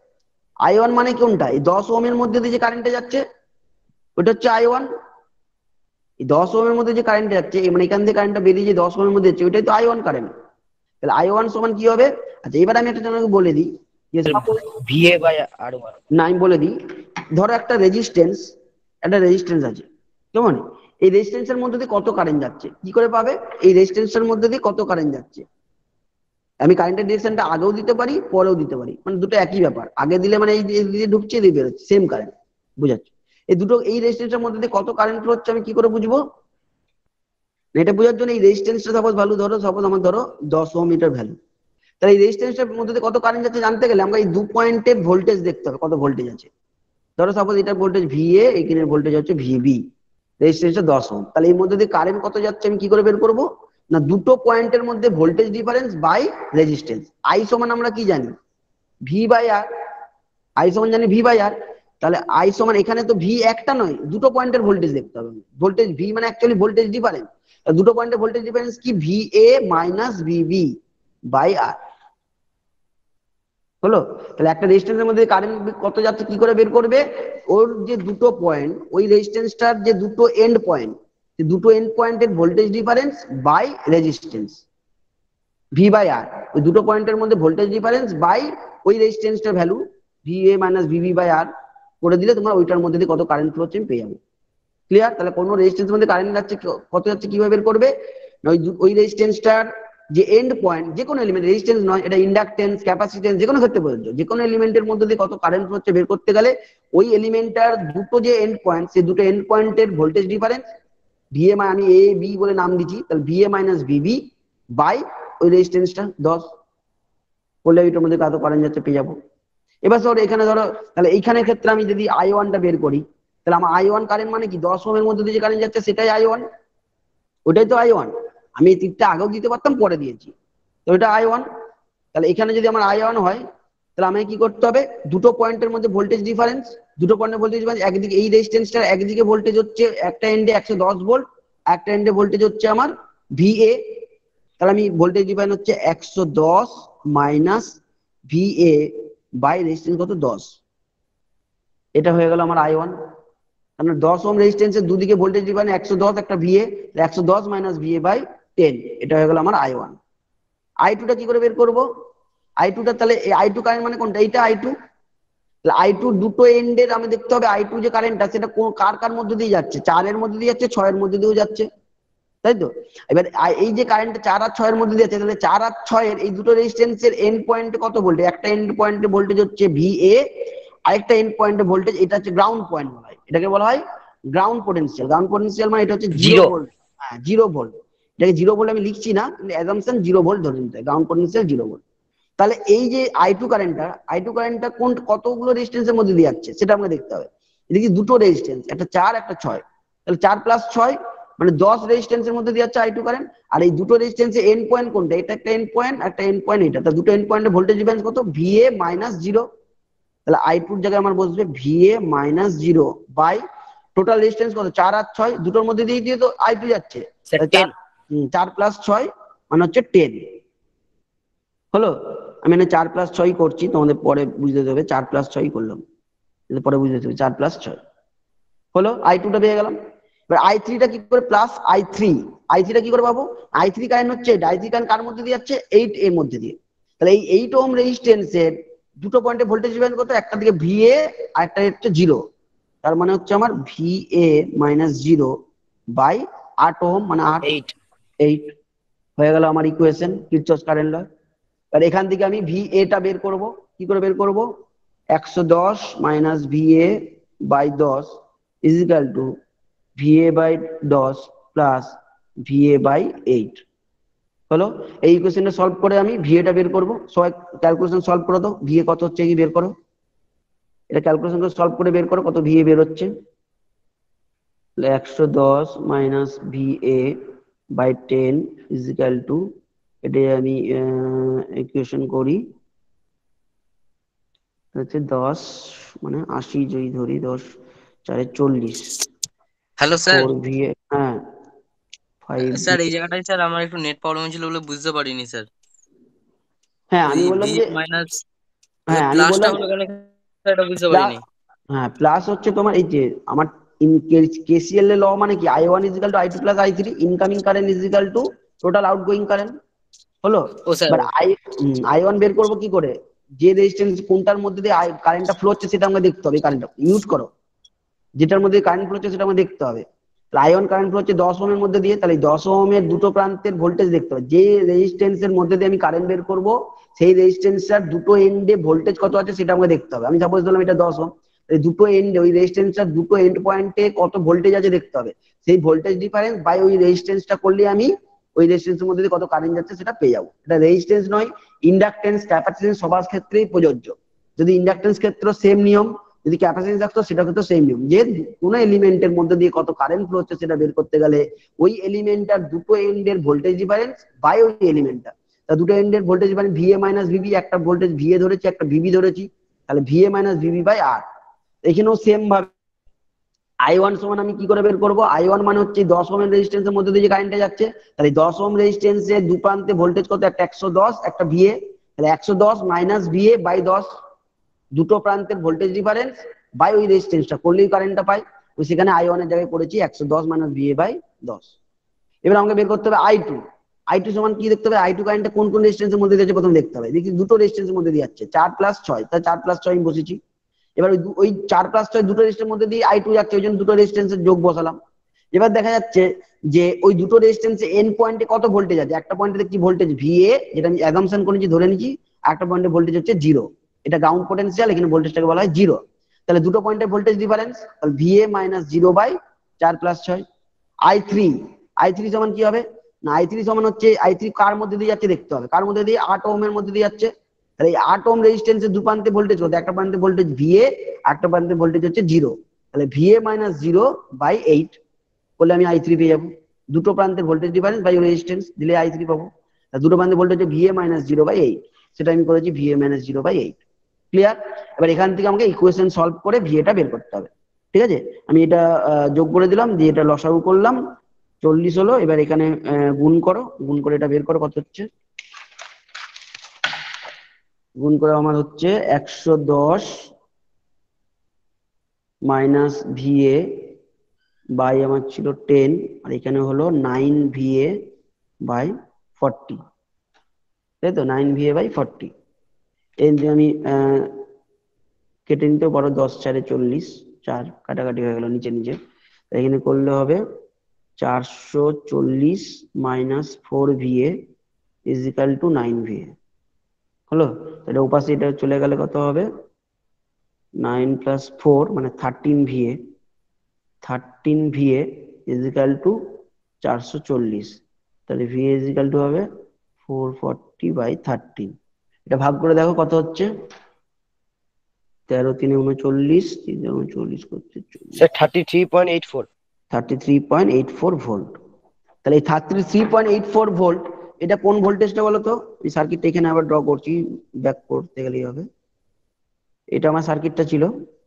আই ওয়ান মানে কোনটা, এই দশ ওহমের মধ্যে দিয়ে যে কারেন্টে যাচ্ছে ওটা হচ্ছে আই ওয়ান। এই দশ ওহমের মধ্যে যে কারেন্ট যাচ্ছে মানে এখান থেকে কারেন্টটা বেরিয়ে যে দশ ওহমের মধ্যে যাচ্ছে ওইটাই তো আই ওয়ান কারেন্ট। তাহলে আই ওয়ান সমান কি হবে? আচ্ছা এবার আমি একটা তোমাকে বলে দিই, ভিএ বাই আর ওয়ান। না আমি বলে দিই, ধরো একটা রেজিস্ট্যান্স, একটা রেজিস্ট্যান্স আছে, কেমন? এই রেজিস্ট্যান্সের মধ্যে দিয়ে কত কারেন্ট যাচ্ছে কি করে পাবে? এই রেজিস্ট্যান্সের মধ্যে দিয়ে কত কারেন্ট যাচ্ছে, আমি কারেন্টের ডিরেকশনটা আগেও দিতে পারি পরেও দিতে পারি, মানে দুটো একই ব্যাপার। আগে দিলে মানে এই দিয়ে ঢুকছে দিয়ে বেরোচ্ছে, সেম কারেন্ট, বুঝাচ্ছে। এই দুটো এই রেজিস্ট্যান্সের মধ্যে দিয়ে কত কারেন্ট ফ্লো হচ্ছে আমি কি করে বুঝবো? এটা বোঝার জন্য এই রেজিস্ট্যান্সটা সাপোজ ভ্যালু ধরো, সাপোজ আমার ধরো দশ ওহম মিটার ভ্যালু, তাহলে এই রেজিস্ট্যান্সটার মধ্যে দিয়ে কত কারেন্ট যাচ্ছে জানতে গেলে আমরা এই দু পয়েন্টের ভোল্টেজ দেখতে হবে, কত ভোল্টেজ আছে। ধরো সাপোজ এটার ভোল্টেজ ভিএ, এখানের ভোল্টেজ হচ্ছে ভিবি, রেজিস্ট্যান্সটা দশ ওহম, তাহলে এই মধ্যে দিয়ে কারেন্ট কত যাচ্ছে আমি কি করে বের করবো? না দুটো পয়েন্টের মধ্যে voltage difference by resistance. I সমান আমরা কি জানি? V by R. আই সমান জানি ভি বাই আর। তাহলে আই সমান, এখানে তো ভি একটা নয়, দুটো পয়েন্টের ভোল্টেজ দেখতে হবে। ভোল্টেজ ভি মানে অ্যাকচুয়ালি ভোল্টেজ ডিফারেন্স, দুটো পয়েন্টের ভোল্টেজ ডিফারেন্স কি? V A minus V B by R. হলো? তাহলে একটা রেজিস্ট্যান্সের মধ্যে কারেন্ট কত যাচ্ছে কি করে বের করবে? ওর যে দুটো পয়েন্ট, ওই রেজিস্ট্যান্সটার যে দুটো এন্ড পয়েন্ট, দুটো এন্ড পয়েন্টের voltage difference by resistance, V by R. ওই দুটো পয়েন্টের মধ্যে ভোল্টেজ ডিফারেন্স বাই ওই রেজিস্ট্যান্সটার value V A minus V B by R করে দিলে তোমার ওইটার মধ্যে দিয়ে কত কারেন্ট ফ্লো হচ্ছে পেয়ে যাবে। ক্লিয়ার? তাহলে কোনো রেজিস্ট্যান্সের মধ্যে কারেন্ট যাচ্ছে কত যাচ্ছে কিভাবে বের করবে? ওই ওই রেজিস্ট্যান্সটার যে এন্ড পয়েন্ট, যে কোনো এলিমেন্ট, রেজিস্ট্যান্স নয়, এটা ইন্ডাকটেন্স, ক্যাপাসিটেন্স, যে কোনো ক্ষেত্রে প্রযোজ্য, যে কোনো এলিমেন্টের মধ্যে দিয়ে কত কারেন্ট হচ্ছে বের করতে গেলে ওই এলিমেন্টটার দুটো যে এন্ড পয়েন্ট, সেই দুটো এন্ড পয়েন্টের ভোল্টেজ ডিফারেন্স ভিএ, আমি এ বি বলে নাম দিচ্ছি, তাহলে ভিএ মাইনাস ভিবি বাই ওই রেজিস্ট্যান্সটা দশ করলে ওইটার মধ্যে কত কারেন্ট যাচ্ছে পেয়ে যাবো। এবার ধরো এখানে ধরো, তাহলে এইখানের ক্ষেত্রে আমি যদি আই ওয়ানটা বের করি, তাহলে আমার আই ওয়ান কারেন্ট মানে কি? দশ ওহমের মধ্যে দিয়ে যে কারেন্ট যাচ্ছে সেটাই আই ওয়ান, ওটাই তো আই ওয়ান। আমি এই তীরটা আগেও দিতে পারতাম, পরে দিয়েছি, তো এটা আই ওয়ান। তাহলে এখানে যদি আমার আই ওয়ান হয়, তাহলে আমাকে কি করতে হবে? দুটো পয়েন্টের মধ্যে ভোল্টেজ ডিফারেন্স, দুটো পয়েন্টের ভোল্টেজ ডিফারেন্স, একদিকে এই রেজিস্ট্যান্সটার একদিকে ভোল্টেজ হচ্ছে একটা এন্ডে একশো দশ ভোল্ট, একটা এন্ডে ভোল্টেজ হচ্ছে আমার ভিএ, তাহলে আমি ভোল্টেজ ডিফারেন্স হচ্ছে একশো দশ মাইনাস ভিএ বাই রেজিস্ট্যান্স কত? দশ। এটা হয়ে গেল আমার আই ওয়ান। মানে দশ ওহম রেজিস্ট্যান্সের দুদিকে ভোল্টেজ ডিফারেন্স একশো দশ, একটা ভিএ, একশো দশ মাইনাস ভিএ বাই টেন, এটা হয়ে গেল আমার আই ওয়ান। আই টু টা কি করে বের করবো? আই টু টা, তাহলে আই টু কারেন্ট মানে কোনটা? এইটা আই টু। তাহলে আই টু দুটো এন্ডের আমি দেখতে হবে আই টু যে কারেন্টটা সেটা কার কার মধ্যে দিয়ে যাচ্ছে? চারের মধ্যে দিয়ে যাচ্ছে, ছয়ের মধ্যে দিয়েও যাচ্ছে, তাই তো? এবার এই যে কারেন্ট চার আর ছয়ের মধ্যে দিয়ে যাচ্ছে, তাহলে চার আর ছয়ের এই দুটো রেজিস্ট্যান্সের এন্ড পয়েন্টে কত ভোল্টেজ? একটা এন্ড পয়েন্টে ভোল্টেজ হচ্ছে ভিএ, আরেকটা এন্ড পয়েন্টে ভোল্টেজ, এটা হচ্ছে গ্রাউন্ড পয়েন্ট বলা হয়, এটাকে বলা হয় গ্রাউন্ড পোটেনশিয়াল। গ্রাউন্ড পোটেনশিয়াল মানে এটা হচ্ছে জিরো ভোল্ট। হ্যাঁ, জিরো ভোল্ট। এটাকে জিরো ভোল্ট আমি লিখছি না, কিন্তু অ্যাজাম্পশন জিরো ভোল্ট ধরে নিতে হয়, গ্রাউন্ড পোটেনশিয়াল জিরো ভোল্ট। তাহলে এই যে আই টু কারেন্টটা, আই টু কারেন্টটা কোন কতগুলো রেজিস্ট্যান্সের মধ্যে দিয়ে যাচ্ছে সেটা আমাকে দেখতে হবে। এদিকে দুটো রেজিস্ট্যান্স, একটা চার একটা ছয়, তাহলে চার প্লাস ছয় মানে দশ রেজিস্ট্যান্সের মধ্যে দিয়ে যাচ্ছে আই টু কারেন্ট। আর এই দুটো রেজিস্ট্যান্সের এন্ড পয়েন্ট কোনটা? এটা একটা এন্ড পয়েন্ট, একটা এন্ড পয়েন্ট এটা, তাহলে দুটো এন্ড পয়েন্টের ভোল্টেজ ডিফারেন্স কত? V A minus zero. তাহলে আই টুর জায়গায় আমার বসবে V A minus zero by total resistance কত? চার আর ছয়, দুটোর মধ্যে দিয়ে দিয়ে তো আই টু যাচ্ছে, চার চার প্লাস ছয় মানে হচ্ছে টেন। হলো? আমি এখানে চার প্লাস ছয় করছি, তোমাদের পরে বুঝতে দেবে, চার প্লাস ছয় করলাম, পরে বুঝতে দেবে, চার প্লাস ছয় হলো। আই টুটা পেয়ে গেলাম। এবার আই থ্রিটা কি করে? Plus I three. আই থ্রিটা কি করে পাবো? আই থ্রি কারেন্ট হচ্ছে এটা, আই থ্রি কারেন্ট কার মধ্যে দিয়ে যাচ্ছে? এইট এর মধ্যে দিয়ে। তাহলে এই এইট ওহম রেজিস্ট্যান্সের দুটো পয়েন্টে ভোল্টেজ ডিফারেন্স কত? একটা দিকে ভিএ আর একটা হচ্ছে জিরো, তার মানে হচ্ছে আমার ভিএ মাইনাস জিরো বাই আট ওহম মানে আট, এইট হয়ে গেল আমার ইকুয়েশন, কিরচফস কারেন্ট ল। আর এখান থেকে আমি ভিএ টা বের করব, কি করে বের করব? একশো দশ মাইনাস ভিএ বাই দশ is equal to V A by দশ প্লাস ভিএ বাই এইট। হলো? এই ইকুয়েশনটা সলভ করে আমি ভিএ টা বের করবো। সবাই ক্যালকুলেশন সলভ করে দাও, ভিএ কত হচ্ছে কি বের করো। এটা ক্যালকুলেশন করে সলভ করে বের করো কত ভিএ বের হচ্ছে। একশো দশ minus V A by ten is equal to, এটা আমি ইকুয়েশন করি, হচ্ছে দশ মানে আশি যদি ধরি, দশ চারে চল্লিশ। Hello sir. ফোর ভিএ, হ্যাঁ ফাইভ। স্যার এই জায়গাটায় স্যার আমার একটু নেট প্রবলেম ছিল বলে বুঝতে পারিনি স্যার। হ্যাঁ ওই আমি বললাম ভি যে, মাইনাস হ্যাঁ আমি প্লাসটা বললাম হলো কেন এটা বুঝতে প্লাস, পারিনি। হ্যাঁ প্লাস হচ্ছে তোমার এই যে আমার কেসিএল এর ল মানে কি? I one is equal to I two plus I three, incoming current is equal to total outgoing current. হলো। ও স্যার। এবার আই আই ওয়ান বের করবো কি করে, যে রেজিস্ট্যান্স কোনটার মধ্যে দিয়ে কারেন্টটা ফ্লো হচ্ছে সেটা আমাকে দেখতে হবে। কারেন্টটা মিউট করো, যেটার মধ্যে কারেন্ট ফ্লো হচ্ছে সেটা আমাকে দেখতে হবে। আই ওয়ান কারেন্ট ফ্লো হচ্ছে দশ ওহমের মধ্যে দিয়ে, তাহলে দশ ওহমের দুটো প্রান্তের ভোল্টেজ দেখতে হবে। যে রেজিস্ট্যান্সের মধ্যে দিয়ে আমি কারেন্ট বের করব সেই রেজিস্ট্যান্সটার দুটো এন্ডে ভোল্টেজ কত আছে সেটা আমাকে দেখতে হবে। আমি সাপোজ ধরলাম এটা দশ ওহম, এই দুটো এন্ডে ওই রেজিস্ট্যান্সটার দুটো এন্ড পয়েন্টে কত ভোল্টেজ আছে দেখতে হবে। সেই ভোল্টেজ ডিফারেন্স বাই ওই রেজিস্ট্যান্সটা করলে আমি ওই রেজিস্ট্যান্সের মধ্যে দিয়ে কত কারেন্ট যাচ্ছে সেটা পেয়ে যাবো। এটা রেজিস্ট্যান্স নয়, ইন্ডাকটেন্স ক্যাপাসিটেন্স সবার ক্ষেত্রেই প্রযোজ্য। যদি ইন্ডাকটেন্স ক্ষেত্র সেম নিয়ম, যদি ক্যাপাসিটেন্স থাকতো সেটা হতো সেম নিয়ম, যে কোনো এলিমেন্টের মধ্যে দিয়ে কত কারেন্ট ফ্লো হচ্ছে সেটা বের করতে গেলে ওই এলিমেন্টটার দুটো এন্ডের ভোল্টেজ ডিফারেন্স বাই ওই এলিমেন্টটা, তা দুটো এন্ডের voltage difference V A minus V B, একটা ভোল্টেজ ভিএ ধরেছি একটা ভিবি ধরেছি, তাহলে V A minus V B by R. এখানেও সেম ভাবে আই ওয়ান সমান আমি কি করে বের করবো, আই ওয়ান মানে হচ্ছে দশ ওহমের রেজিস্ট্যান্সের মধ্যে দিয়ে যে কারেন্টটা যাচ্ছে, তাহলে দশ ওহম রেজিস্ট্যান্সের দু প্রান্তে ভোল্টেজ কত, একটা একশো দশ একটা ভিএ, তাহলে একশো দশ মাইনাস ভিএ বাই দশ, দুটো প্রান্তের ভোল্টেজ ডিফারেন্স বাই ওই রেজিস্ট্যান্সটা করলেই কারেন্টটা পাই। তো সেখানে আই ওয়ান এর জায়গায় করেছি একশো দশ মাইনাস ভিএ বাই দশ। এবার আমাকে বের করতে হবে আই টু। আই টু সমান কি দেখতে হবে, আই টু কারেন্টটা কোন কোন রেজিস্ট্যান্সের মধ্যে দিয়েছে প্রথমে দেখতে হবে। দেখি দুটো রেজিস্ট্যান্সের মধ্যে দিয়ে যাচ্ছে, চার প্লাস ছয়, তাই চার প্লাস ছয় আমি বসেছি। এবার ওই ওই চার প্লাস ছয় দুটো রেজিস্ট্যান্সের মধ্যে দিয়ে আই টু যাচ্ছে, ওই জন্য দুটো রেজিস্ট্যান্সের যোগ বসালাম। এবার দেখা যাচ্ছে যে ওই দুটো রেজিস্ট্যান্সে এন পয়েন্টে কত ভোল্টেজ আছে, একটা পয়েন্টে দেখছি ভোল্টেজ ভিএ, যেটা আমি অ্যাজাম্পশন করেছি ধরে নিচ্ছি, একটা পয়েন্টে ভোল্টেজ হচ্ছে জিরো, এটা গ্রাউন্ড পোটেনশিয়াল, এখানে ভোল্টেজটাকে বলা হয় জিরো। তাহলে দুটো পয়েন্টের ভোল্টেজ ডিফারেন্স, তাহলে ভিএ মাইনাস জিরো বাই চার প্লাস ছয়। আই থ্রি, আই থ্রি সমান কি হবে না, আই থ্রি সমান হচ্ছে আই থ্রি কার মধ্যে দিয়ে যাচ্ছে দেখতে হবে, কার মধ্যে দিয়ে, আট ওহমের মধ্যে দিয়ে যাচ্ছে। তাহলে এই আট ওহম রেজিস্ট্যান্সের দু প্রান্তে ভোল্টেজ কত, একটা প্রান্তে ভোল্টেজ ভিএ, একটা প্রান্তে ভোল্টেজ হচ্ছে জিরো, তাহলে V A minus zero by eight করলে আমি আই থ্রি পেয়ে যাবো। দুটো প্রান্তের ভোল্টেজ ডিফারেন্স বাই রেজিস্ট্যান্স দিলে আই থ্রি পাবো। দুটো প্রান্তে ভোল্টেজ হচ্ছে V A minus zero by eight, সেটা আমি করেছি V A minus zero by eight. Clear? এবার এখান থেকে আমাকে ইকুয়েশন সলভ করে ভিএটা বের করতে হবে। ঠিক আছে, আমি এটা যোগ করে দিলাম, দিয়ে এটা লসাগু করলাম, চল্লিশ হলো। এবার এখানে গুণ করো, গুণ করে এটা বের করো কত হচ্ছে। গুণ করে আমার হচ্ছে একশো দশ মাইনাস ভিএ বাই আমার ছিল টেন, আর এখানে হলো নাইন ভিএ বাই ফর্টি, তাই তো, নাইন ভিএ বাই ফর্টি। এই যে আমি কেটে নিতেও পারো, দশ চারে চল্লিশ, চার কাটাকাটি হয়ে গেল নিচে নিচে, এখানে করলে হবে চারশো চল্লিশ minus four VA is equal to nine VA. হলো, এটা উপাশে এটা চলে গেলে কত হবে, নাইন প্লাস ফোর মানে thirteen VA, thirteen VA is equal to চারশো চল্লিশ, তাহলে ভিএ ইজ ইকাল টু হবে ফোর ফর্টি বাই থার্টিন। এটা ভাগ করে দেখো কত হচ্ছে, তেরো তিনে উনচল্লিশ, তিনে উনচল্লিশ করছে sir thirty three point eight four, thirty three point eight four volt. তাহলে এই thirty three point eight four volt এটা কোন ভোল্টেজটা বলো তো, এই সার্কিটটা এখানে আবার ড্র করছি, ব্যাক করতে গেলেই হবে। এটা আমার সার্কিটটা ছিল,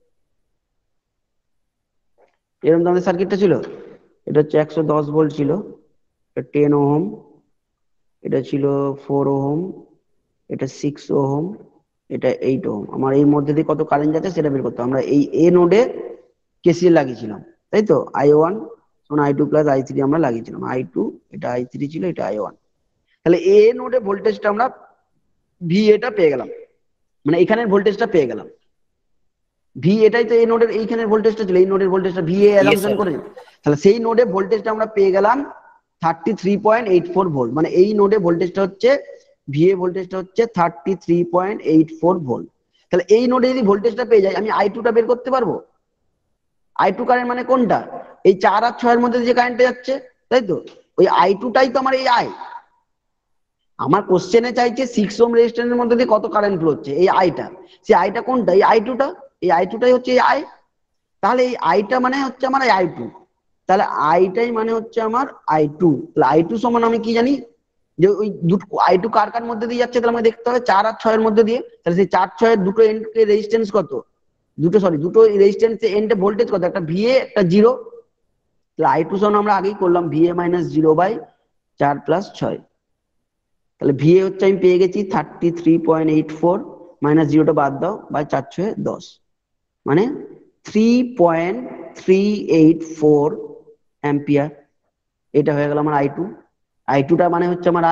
এরকম আমাদের সার্কিটটা ছিল, এটা হচ্ছে একশো দশ ভোল্ট ছিল, টেন ওহম, এটা ছিল ফোর ওহম, এটা সিক্স ওহম, এটা এইট ওহম। আমার এই মধ্যে দিয়ে কত কারেন্ট যাচ্ছে সেটা বের করতে, আমরা এই এ নোডে কেসিএল লাগিয়েছিলাম, তাই তো, I one I two plus I three আমরা লাগিয়েছিলাম, আই টু এটা আই থ্রি ছিল, এটা আই ওয়ান। তাহলে এ নোডে ভোল্টেজটা আমরা ভি এটা পেয়ে গেলাম, মানে এখানের ভোল্টেজটা পেয়ে গেলাম। ভি এটাই তো এই নোডের এইখানের ভোল্টেজটা ছিল, এই নোডের ভোল্টেজটা ভি এ অ্যাসাম্পশন করে, তাহলে সেই নোডে ভোল্টেজটা আমরা পেয়ে গেলাম thirty three point eight four volt, মানে এই নোডে ভোল্টেজটা হচ্ছে ভিএ ভোল্টেজটা হচ্ছে thirty three point eight four volt. তাহলে এই নোডে যদি ভোল্টেজটা পেয়ে যাই, আমি আই টুটা বের করতে পারবো। আই টু কারেন্ট মানে কোনটা, এই চার আর ছয়ের মধ্যে যে কারেন্টটা যাচ্ছে, তাই তো, ওই আই টুটাই তো আমার এই আই। আমার কোশ্চেনে চাইছে সিক্স ওহম রেজিস্ট্যান্সের মধ্যে দিয়ে কত কারেন্ট ফ্লো হচ্ছে, এই আইটা, সেই আইটা কোনটা, এই আই টুটা, এই আই টুটাই হচ্ছে এই আই। তাহলে এই আইটা মানে হচ্ছে আমার আই টু, তাহলে আইটাই মানে হচ্ছে আমার আই টু। তাহলে আই টু সমান আমি কি জানি, যে ওই দুটো আই টু কার কার মধ্যে দিয়ে যাচ্ছে, তাহলে আমাকে দেখতে হবে চার আর ছয়ের মধ্যে দিয়ে, তাহলে সেই চার ছয়ের দুটো এন্ডে রেজিস্ট্যান্স কত, দুটো সরি দুটো রেজিস্ট্যান্সে এন্ডে ভোল্টেজ কত, একটা ভিএ একটা জিরো। তাহলে আই টু সমান আমরা আগেই করলাম ভিএ মাইনাস জিরো বাই চার প্লাস ছয়, তাহলে ভিএ হচ্ছে আমি পেয়ে গেছি thirty three point eight four, minus জিরোটা বাদ দাও, বাই চার ছয় দশ, মানে three point three eight four ampere. এটা হয়ে গেল আমার আই টু। আই টুটা মানে হচ্ছে আমার আই,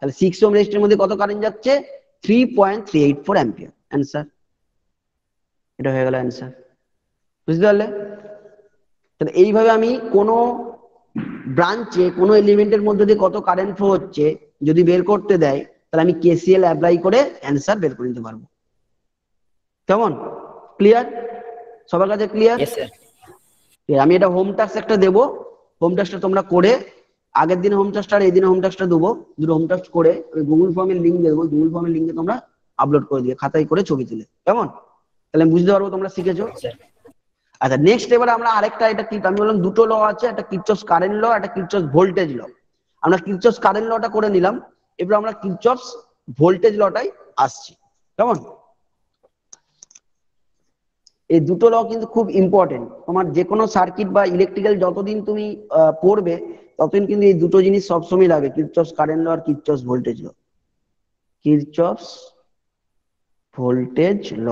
তাহলে সিক্স ওহম রেজিস্ট্যান্সের মধ্যে কত কারেন্ট যাচ্ছে? Three point three eight four ampere. Answer, এটা হয়ে গেল অ্যান্সার। বুঝতে পারলে? তাহলে এইভাবে আমি কোনো ব্রাঞ্চে কোনো এলিমেন্টের মধ্যে দিয়ে কত কারেন্ট ফ্লো হচ্ছে যদি বের করতে দেয়, তাহলে আমি কেসিএল অ্যাপ্লাই করে অ্যান্সার বের করে নিতে পারবো। কেমন? ক্লিয়ার? সবার কাছে ক্লিয়ার? Yes, sir. আমি এটা হোম টাস্ক একটা দেবো, হোম টাস্কটা তোমরা করে, আগের দিন হোম টাস্কটা আর এই দিন হোম টাস্কটা দেবো, দুটো হোম টাস্ক করে গুগল ফর্মের লিঙ্ক দেবো, গুগল ফর্মের লিঙ্কে তোমরা আপলোড করে দিবে খাতায় করে ছবি তুলে। কেমন? তাহলে আমি বুঝতে পারবো তোমরা শিখেছো। Sir. আচ্ছা, নেক্সট এবারে আমরা আরেকটা, এটা কি আমি বললাম দুটো ল আছে, একটা কিরচফস কারেন্ট ল, একটা কিরচফস ভোল্টেজ ল। আমরা কিরচফস কারেন্ট লটা করে নিলাম, এবার আমরা কিরচফস ভোল্টেজ লটাই আসছি। কেমন? এই দুটো ল কিন্তু খুব ইম্পর্টেন্ট, তোমার যে কোনো সার্কিট বা ইলেকট্রিক্যাল যতদিন তুমি পড়বে ততদিন কিন্তু এই দুটো জিনিস সবসময় লাগে, কিরচফস কারেন্ট ল আর Kirchhoff's voltage law. Kirchhoff's voltage law,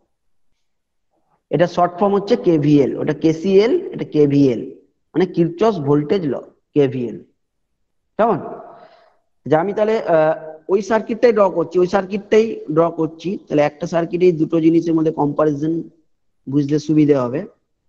এটা শর্ট ফর্ম হচ্ছে কেভিএল, ওটা কেসিএল, এটা কেভিএল, মানে কিরচফস ভোল্টেজ ল, কেভিএল। কেমন? যে আমি তাহলে ওই সার্কিটটাই ড্র করছি, ওই সার্কিটটাই ড্র করছি, তাহলে একটা সার্কিটে দুটো জিনিসের মধ্যে কম্পারিজন বুঝতে সুবিধা হবে।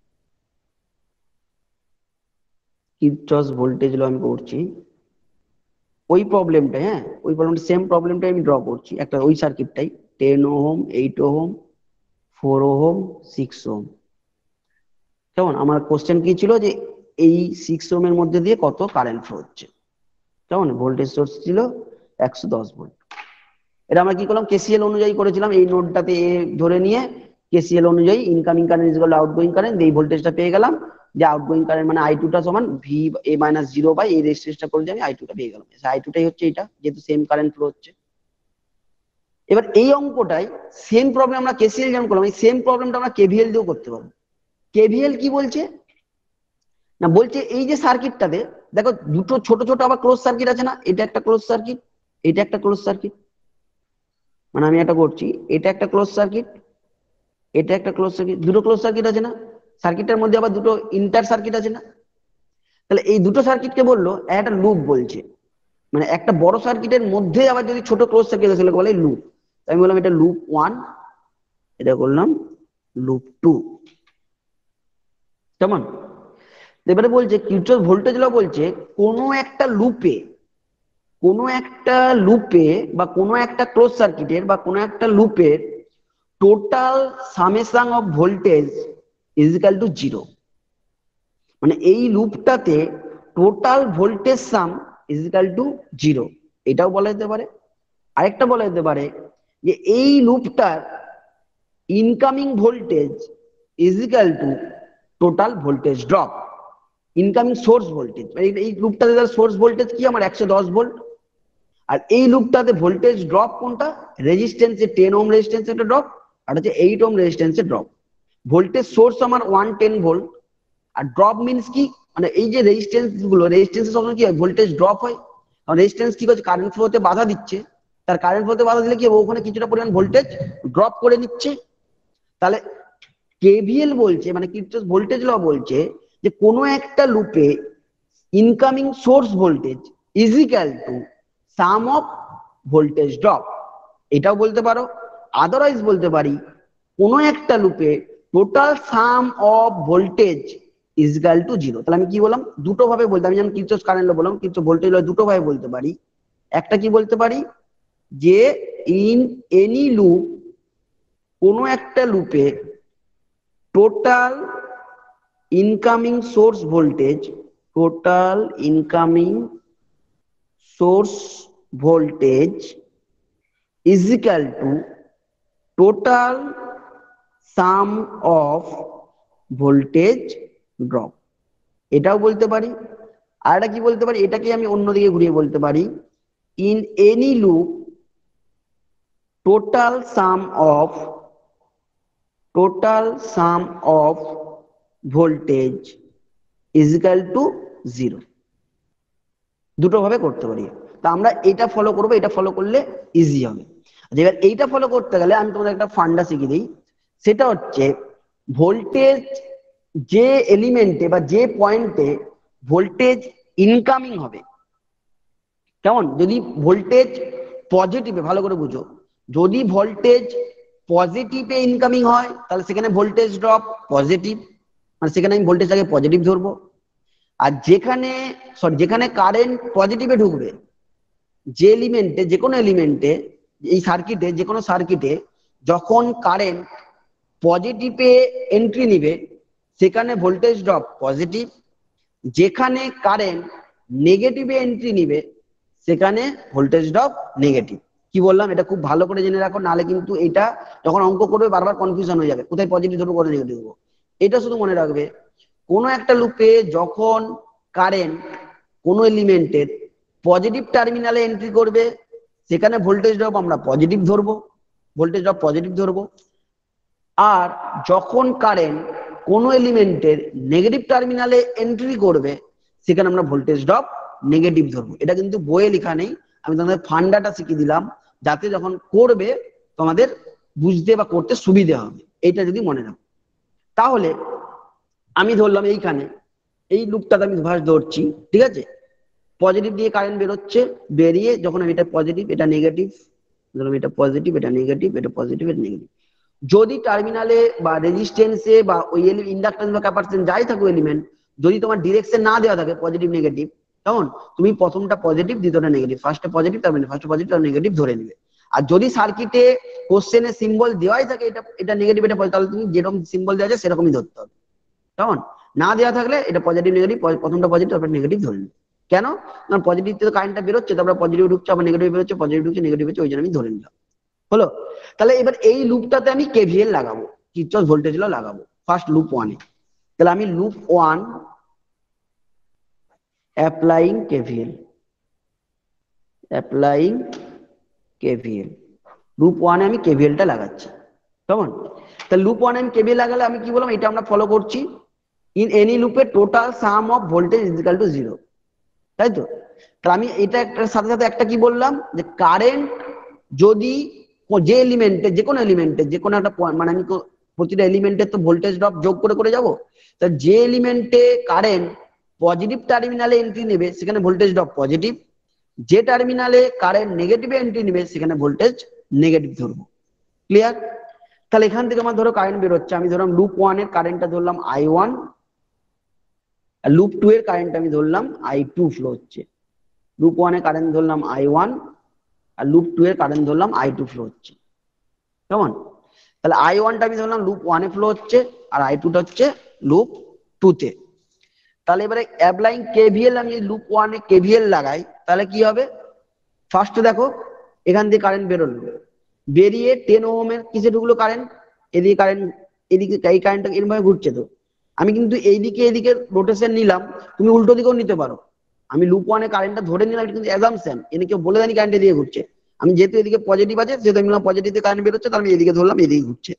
কিরচফস ভোল্টেজ ল আমি করছি, ওই প্রবলেমটা, হ্যাঁ ওই প্রবলেমটা, সেম প্রবলেমটাই আমি ড্র করছি, একটা ওই সার্কিটটাই, ten ohm, eight ohm, four ohm, six ohm. কেমন? আমার কোশ্চেন কি ছিল যে এই সিক্স ওহমের মধ্যে দিয়ে কত কারেন্ট ফ্লো হচ্ছে। কেমন? ভোল্টেজ সোর্স ছিল একশো দশ ভোল্ট। এটা আমরা কি করলাম? কেসিএল অনুযায়ী করেছিলাম, এই নোডটাতে এ ধরে নিয়ে কেসিএল অনুযায়ী incoming current is equal to outgoing current, এই ভোল্টেজটা পেয়ে গেলাম, যে আউটগোয়িং কারেন্ট মানে আই টুটা সমান V A minus zero by এই রেজিস্ট্যান্সটা করে দিয়ে আমি আই টুটা পেয়ে গেলাম। আই টুটাই হচ্ছে এটা, যেহেতু সেম কারেন্ট ফ্লো হচ্ছে। এবার এই অঙ্কটাই সেম প্রবলেম আমরা কেসিএল যেমন করলাম, এই সেম প্রবলেমটা আমরা কেভিএল দিয়েও করতে পারবো। কেভিএল কি বলছে না, বলছে এই যে সার্কিটটাতে দেখো দুটো ছোট ছোট আবার ক্লোজ সার্কিট আছে না, এটা একটা ক্লোজ সার্কিট, এটা একটা ক্লোজ সার্কিট, মানে আমি এটা করছি, এটা একটা ক্লোজ সার্কিট, এটা একটা ক্লোজ সার্কিট, দুটো ক্লোজ সার্কিট আছে না, সার্কিটের মধ্যে আবার দুটো ইন্টার সার্কিট আছে না। তাহলে এই দুটো সার্কিটকে বললো একটা লুপ বলছে, মানে একটা বড় সার্কিটের মধ্যে আবার যদি ছোট ক্লোজ সার্কিট আছে সেগুলো বলে লুপ। আমি বললাম এটা লুপ ওয়ান, এটা করলাম লুপ টু। কেমন? এবারে বলছে কিরচফস ভোল্টেজ ল বলছে কোনো একটা লুপে, কোনো একটা লুপে বা কোনো একটা ক্লোজ সার্কিটের বা কোনো একটা লুপের total summation of voltage is equal to zero. মানে এই লুপটাতে total voltage sum is equal to zero, এটাও বলা যেতে পারে। আরেকটা বলা যেতে পারে যে এই লুপটার incoming voltage is equal to total voltage drop, incoming source voltage. এই লুপটাতে সোর্স ভোল্টেজ কি আমার একশো দশ ভোল্ট, আর এই লুপটাতে ভোল্টেজ ড্রপ কোনটা? রেজিস্ট্যান্সে টেন ওহম রেজিস্ট্যান্সে একটা ড্রপ, আর হচ্ছে এইট ওহম রেজিস্ট্যান্সে ড্রপ। ভোল্টেজ সোর্স আমার ওয়ান টেন ভোল্ট, আর ড্রপ মিনস কি, মানে এই যে রেজিস্ট্যান্স গুলো, রেজিস্ট্যান্সের সঙ্গে কি হয়? ভোল্টেজ ড্রপ হয়। কারণ রেজিস্ট্যান্স কি করছে? কারেন্ট ফ্লোতে বাধা দিচ্ছে, তার কারেন্ট ফ্লোতে বাধা দিলে কি হবে? ওখানে কিছুটা পরিমাণ ভোল্টেজ ড্রপ করে নিচ্ছে। তাহলে কেভিএল বলছে, মানে কিরচফস ভোল্টেজ ল বলছে যে কোনো একটা লুপে incoming source voltage is equal to sum of voltage drop, এটাও বলতে পারো। আদারওয়াইজ বলতে পারি কোনো একটা লুপে total sum of voltage is equal to zero. তাহলে আমি কি বললাম? দুটো ভাবে বলতে, আমি যেমন কিরচফস কারেন্ট ল বললাম, কিরচফস ভোল্টেজ ল দুটো ভাবে বলতে পারি। একটা কি বলতে পারি যে ইন এনি লুপ, কোনো একটা লুপে total incoming source voltage, total incoming source voltage is equal to total sum of voltage drop, এটাও বলতে পারি। আর এটা কি বলতে পারি? এটাকে আমি অন্যদিকে ঘুরিয়ে বলতে পারি in any loop total sum of total sum of voltage is equal to zero। দুটো ভাবে করতে পারি। তা আমরা এটা ফলো করবো, এটা ফলো করলে ইজি হবে। এবার এইটা ফলো করতে গেলে আমি তোমাদের একটা ফান্ডা শিখিয়ে দিই, সেটা হচ্ছে ভোল্টেজ যে এলিমেন্টে বা যে পয়েন্টে ভোল্টেজ ইনকামিং হবে, কেমন? যদি ভোল্টেজ পজিটিভে, ভালো করে বুঝো, যদি ভোল্টেজ পজিটিভে ইনকামিং হয় তাহলে সেখানে ভোল্টেজ ড্রপ পজিটিভ, মানে সেখানে আমি ভোল্টেজটাকে পজিটিভ ধরবো। আর যেখানে সরি যেখানে কারেন্ট পজিটিভে ঢুকবে, যে এলিমেন্টে, যে কোনো এলিমেন্টে, এই সার্কিটে, যে কোনো সার্কিটে যখন কারেন্ট পজিটিভে এন্ট্রি নিবে সেখানে ভোল্টেজ ড্রপ পজিটিভ, যেখানে কারেন্ট নেগেটিভে এন্ট্রি নিবে সেখানে ভোল্টেজ ড্রপ নেগেটিভ। কি বললাম এটা খুব ভালো করে জেনে রাখো, নাহলে কিন্তু এটা যখন অঙ্ক করবে বারবার কনফিউশন হয়ে যাবে, কোথায় পজিটিভ ধরবো কোথায় নেগেটিভ ধরবো। এটা শুধু মনে রাখবে, কোনো একটা লুপে যখন কারেন্ট কোনো এলিমেন্টের পজিটিভ টার্মিনালে এন্ট্রি করবে সেখানে ভোল্টেজ ড্রপ আমরা পজিটিভ ধরবো, ভোল্টেজ ড্রপ পজিটিভ ধরবো। আর যখন কারেন্ট কোনো এলিমেন্টের নেগেটিভ টার্মিনালে এন্ট্রি করবে সেখানে আমরা ভোল্টেজ ড্রপ নেগেটিভ ধরবো। এটা কিন্তু বইয়ে লেখা নেই, আমি তোমাদের ফান্ডাটা শিখিয়ে দিলাম যাতে যখন করবে তোমাদের বুঝতে বা করতে সুবিধা হবে, এইটা যদি মনে রাখো। তাহলে আমি ধরলাম এইখানে এই লুপটাতে আমি ভাঁজ ধরছি, ঠিক আছে? পজিটিভ দিয়ে কারেন্ট বেরোচ্ছে, বেরিয়ে যখন আমি এটা পজিটিভ এটা নেগেটিভ, ধরলাম এটা পজিটিভ এটা নেগেটিভ, এটা পজিটিভ এটা নেগেটিভ। যদি টার্মিনালে বা রেজিস্ট্যান্সে বা ওই ইন্ডাক্টেন্স বা ক্যাপাসিট্যান্স যাই থাকুক এলিমেন্ট, যদি তোমার ডিরেকশন না দেওয়া থাকে পজিটিভ নেগেটিভ, কেমন, তুমি প্রথমটা পজিটিভ দ্বিতীয়টা নেগেটিভ, ফার্স্টে পজিটিভ তার মানে ফার্স্টে পজিটিভ আর নেগেটিভ ধরে নিবে। আর যদি সার্কিটে কোশ্চেনে সিম্বল দেওয়াই থাকে এটা এটা নেগেটিভ এটা পজিটিভ, তাহলে তুমি যেরকম সিম্বল দেওয়া আছে সেরকমই ধরতে হবে, কেমন? না দেওয়া থাকলে এটা পজিটিভ নেগেটিভ, প্রথমটা পজিটিভ তারপর নেগেটিভ ধরে নিবে। কেন? কারণ পজিটিভ থেকে কারেন্টটা বেরোচ্ছে, তারপর পজিটিভ ঢুকছে, আবার নেগেটিভ বেরোচ্ছে, পজিটিভ ঢুকছে নেগেটিভ হচ্ছে, ওই জন্য আমি ধরে নিলাম। হলো? তাহলে এবার এই লুপটাতে আমি কেভিএল লাগাবো, কিরচফ ভোল্টেজ ল লাগাবো ফার্স্ট লুপ ওয়ানে। তাহলে আমি loop one applying KVL, applying KVL, loop ওয়ানে আমি কেভিএলটা লাগাচ্ছি, কেমন? তাহলে লুপ ওয়ানে আমি কেভিএল লাগালে আমি কি বললাম, এটা আমরা ফলো করছি, ইন এনি লুপে total sum of voltage is equal to zero, তাই তো? তাহলে আমি এটা একটার সাথে সাথে একটা কি বললাম, যে কারেন্ট যদি যে এলিমেন্টে, যে কোনো এলিমেন্টে, যে কোনো একটা মানে আমি প্রতিটা এলিমেন্টের তো ভোল্টেজ ড্রপ যোগ করে করে যাবো, তা যে এলিমেন্টে কারেন্ট পজিটিভ টার্মিনালে এন্ট্রি নেবে সেখানে ভোল্টেজ ড্রপ পজিটিভ, যে টার্মিনালে কারেন্ট নেগেটিভে এন্ট্রি নেবে সেখানে ভোল্টেজ নেগেটিভ ধরবো। ক্লিয়ার? তাহলে এখান থেকে আমার ধরো কারেন্ট বেরোচ্ছে, আমি ধরলাম লুপ ওয়ান এর কারেন্টটা ধরলাম আই ওয়ান, আর লুপ টু এর কারেন্ট আমি ধরলাম আই টু ফ্লো হচ্ছে। লুপ ওয়ান এর কারেন্ট ধরলাম আই ওয়ান আর লুপ টু এর কারেন্ট ধরলাম আই টু ফ্লো হচ্ছে, কেমন? তাহলে আই ওয়ানটা আমি ধরলাম লুপ ওয়ানে ফ্লো হচ্ছে আর আই টুটা হচ্ছে লুপ টু তে। তাহলে এবারে অ্যাপ্লাইং কেভিএল, আমি লুপ ওয়ানে কেভিএল লাগাই তাহলে কি হবে, ফার্স্টে দেখো এখান দিয়ে কারেন্ট বেরোলো, বেরিয়ে টেন ওহমের কিসে ঢুকলো কারেন্ট, এদিকে কারেন্ট, এদিকে এই কারেন্টটা এরকম ভাবে ঘুরছে, তো আমি কিন্তু এইদিকে এদিকে রোটেশন নিলাম, তুমি উল্টো দিকেও নিতে পারো। আমি লুপ ওয়ানে কারেন্টটা ধরে নিলাম, এটা কিন্তু অ্যাজাম্পশন, এনে কেউ বলে দেয়নি কারেন্ট এদিকে ঘুরছে। আমি যেহেতু এদিকে পজিটিভ আছে সেহেতু আমি পজিটিভ দিয়ে কারেন্ট বেরোচ্ছে, তাহলে আমি এদিকে ধরলাম এদিকে ঘুরছে,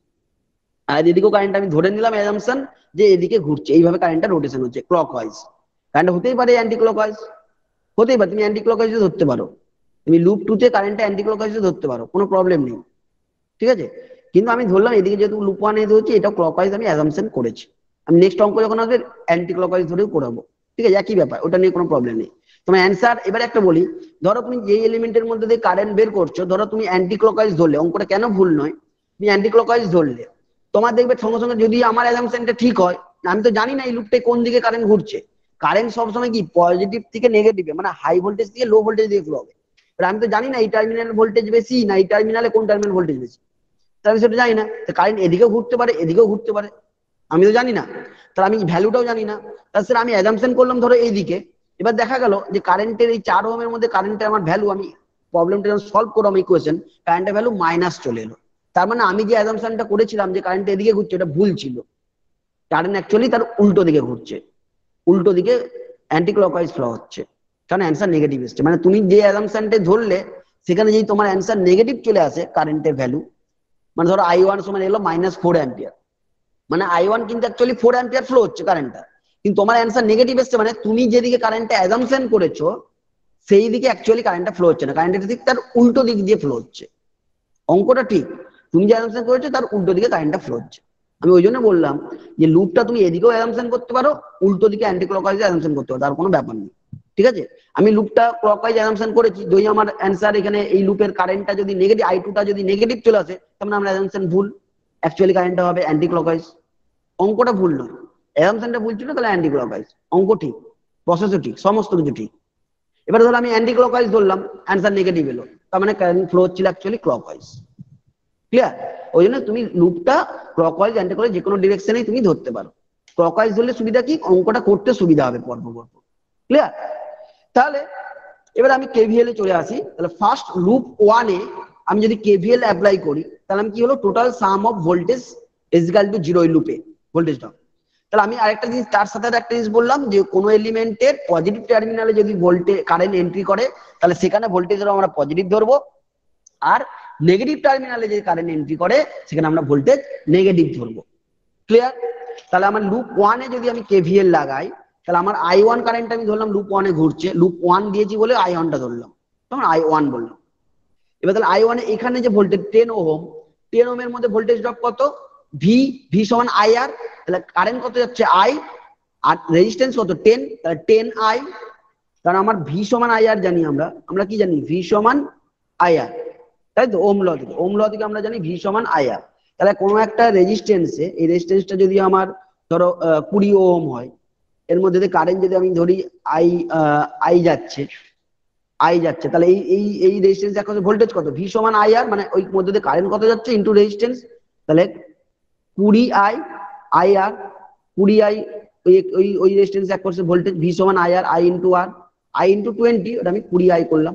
আর এদিকেও কারেন্ট আমি ধরে নিলাম অ্যাজাম্পশন যে এদিকে ঘুরছে, এইভাবে কারেন্টটা রোটেশন হচ্ছে ক্লক ওয়াইজ। কারেন্ট হতেই পারে অ্যান্টি ক্লক ওয়াইজ, হতেই পারে তুমি অ্যান্টি ক্লক ওয়াইজ ধরতে পারো, তুমি লুপ টু তে কারেন্টটা অ্যান্টি ক্লক ওয়াইজ ধরতে পারো, কোনো প্রবলেম নেই, ঠিক আছে? কিন্তু আমি ধরলাম এদিকে যেহেতু লুপ ওয়ান এ ধরছি, এটা ক্লক ওয়াইজ আমি অ্যাজাম্পশন করেছি। আমি নেক্সট অঙ্ক যখন আসবে অ্যান্টি ক্লক ওয়াইজ ধরেও করাবো, ঠিক আছে? একই ব্যাপার, ওটা নিয়ে কোনো প্রবলেম নেই। তোমার অ্যান্সার এবার একটা বলি, ধরো তুমি যে এলিমেন্টের মধ্যে দিয়ে কারেন্ট বের করছো, ধরো তুমি অ্যান্টি ক্লকওয়াইজ ধরলে, অঙ্কটা কেন ভুল নয়, তুমি অ্যান্টি ক্লকওয়াইজ ধরলে তোমার দেখবে সঙ্গে সঙ্গে যদি আমার অ্যাজাম্পশনটা ঠিক হয়, আমি তো জানি না এই লুপটায় কোন দিকে কারেন্ট ঘুরছে, কারেন্ট সবসময় কি পজিটিভ থেকে নেগেটিভে মানে হাই ভোল্টেজ থেকে লো ভোল্টেজ দিয়ে ফ্লো হবে, আমি তো জানি না এই টার্মিনাল ভোল্টেজ বেশি না এই টার্মিনালে কোন টার্মিনাল ভোল্টেজ বেশি, আমি সেটা জানি না। কারেন্ট এদিকেও ঘুরতে পারে এদিকেও ঘুরতে পারে, আমি তো জানি না, তাহলে আমি ভ্যালুটাও জানি না, তাছাড়া আমি অ্যাজাম্পশন করলাম ধরো এইদিকে। এবার দেখা গেল যে কারেন্টের এই চার ওহমের মধ্যে কারেন্টের আমার ভ্যালু, আমি প্রবলেমটা যখন সলভ করলাম ইকুয়েশন, কারেন্টের ভ্যালু মাইনাস চলে এলো, তার মানে আমি যে অ্যাজাম্পশনটা করেছিলাম যে কারেন্ট এদিকে ঘুরছে এটা ভুল ছিল, কারেন্ট অ্যাকচুয়ালি তার উল্টো দিকে ঘুরছে, উল্টো দিকে অ্যান্টি ক্লকওয়াইজ ফ্লো হচ্ছে, কারণ অ্যান্সার নেগেটিভ এসছে। মানে তুমি যে অ্যাজাম্পশনটা ধরলে সেখানে যদি তোমার অ্যান্সার নেগেটিভ চলে আসে কারেন্টের ভ্যালু, মানে ধরো আই ওয়ান সমান এলো মাইনাস ফোর অ্যাম্পিয়ার, মানে আই ওয়ান কিন্তু অ্যাকচুয়ালি ফোর অ্যাম্পিয়ার ফ্লো হচ্ছে কারেন্টটা, কিন্তু তোমার অ্যান্সার নেগেটিভ এসছে, মানে তুমি যেদিকে কারেন্টটা অ্যাজাম্পশন করেছো সেই দিকে অ্যাকচুয়ালি কারেন্টটা ফ্লো হচ্ছে না, কারেন্টের দিক তার উল্টো দিক দিয়ে ফ্লো হচ্ছে। অঙ্কটা ঠিক, তুমি যে অ্যাজাম্পশন করেছো তার উল্টো দিকে কারেন্টটা ফ্লো হচ্ছে। আমি ওই জন্য বললাম যে লুপটা তুমি এদিকেও অ্যাজাম্পশন করতে পারো, উল্টো দিকে অ্যান্টি ক্লকওয়াইজ অ্যাজাম্পশন করতে পারো, তার কোনো ব্যাপার নেই। ঠিক আছে, আমি লুপটা ক্লকওয়াইজ অ্যাজাম্পশন করেছি, যদি আমার অ্যান্সার এখানে এই লুপের কারেন্টটা যদি নেগেটিভ, আই টুটা যদি নেগেটিভ চলে আসে, তার মানে আমরা অ্যাজাম্পশন ভুল, অ্যাকচুয়ালি কারেন্টটা হবে অ্যান্টি ক্লকওয়াইজ। অঙ্কটা ভুল নয়, অ্যাজাম্পশনটা ভুল ছিল, তাহলে অ্যান্টি ক্লকওয়াইজ। অঙ্ক ঠিক, প্রসেসও ঠিক, সমস্ত কিছু ঠিক। এবার ধরো আমি অ্যান্টি ক্লকওয়াইজ ধরলাম, অ্যান্সার নেগেটিভ এলো, তার মানে কারেন্ট ফ্লো হচ্ছিল অ্যাকচুয়ালি ক্লকওয়াইজ। ক্লিয়ার? ওই জন্য তুমি লুপটা ক্লকওয়াইজ অ্যান্টি ক্লকওয়াইজ যে কোনো ডিরেকশনেই তুমি ধরতে পারো। ক্লকওয়াইজ ধরলে সুবিধা কি, অঙ্কটা করতে সুবিধা হবে পর্ব পর্ব। ক্লিয়ার? তাহলে এবার আমি কেভিএল এ চলে আসি। তাহলে ফার্স্ট লুপ ওয়ানে আমি যদি কেভিএল অ্যাপ্লাই করি, তাহলে আমি কি হলো, total sum of voltage is equal to zero, এই লুপে ভোল্টেজ ড্রপ। তাহলে আমি আরেকটা জিনিস তার সাথে একটা জিনিস বললাম, যে কোনো এলিমেন্টের পজিটিভ টার্মিনালে যদি ভোল্টেজ কারেন্ট এন্ট্রি করে, তাহলে সেখানে ভোল্টেজ আমরা পজিটিভ ধরবো, আর নেগেটিভ টার্মিনালে যে কারেন্ট এন্ট্রি করে সেখানে আমরা ভোল্টেজ নেগেটিভ ধরবো। ক্লিয়ার? তাহলে আমার লুপ ওয়ানে যদি আমি কেভিএল লাগাই, তাহলে আমার আই ওয়ান কারেন্ট আমি ধরলাম লুপ ওয়ানে ঘুরছে, লুপ ওয়ান দিয়েছি বলে আই ওয়ানটা ধরলাম, তখন আই ওয়ান বললাম। এবার তাহলে আই ওয়ানে এখানে যে ভোল্টেজ টেন ওহম, টেন ওহমের মধ্যে ভোল্টেজ ড্রপ কত, ভি, ভি সমান আই আর, তাহলে কারেন্ট কত যাচ্ছে আই, আর রেজিস্ট্যান্স কত টেন, তাহলে টেন আই। কারণ আমার ভি সমান আই আর জানি, আমরা আমরা কি জানি, ভি সমান আই আর, তাই তো? ওম ল থেকে, ওম ল থেকে আমরা জানি ভি সমান আই আর। তাহলে কোনো একটা রেজিস্ট্যান্সে, এই রেজিস্ট্যান্সটা যদি আমার ধরো কুড়ি ওহম হয়, এর মধ্যে কারেন্ট যদি আমি ধরি আই আই যাচ্ছে, আই যাচ্ছে, তাহলে এই এই এই রেজিস্ট্যান্স এখন ভোল্টেজ কত, ভি সমান আই আর, মানে ওই মধ্যে দিয়ে কারেন্ট কত যাচ্ছে ইনটু রেজিস্ট্যান্স, তাহলে কুড়ি আই আই আর, কুড়ি আই ওই ওই ওই রেজিস্ট্যান্স এক করছে ভোল্টেজ, ভি সমান I R, I into R, I into twenty, ওটা আমি কুড়ি আই করলাম।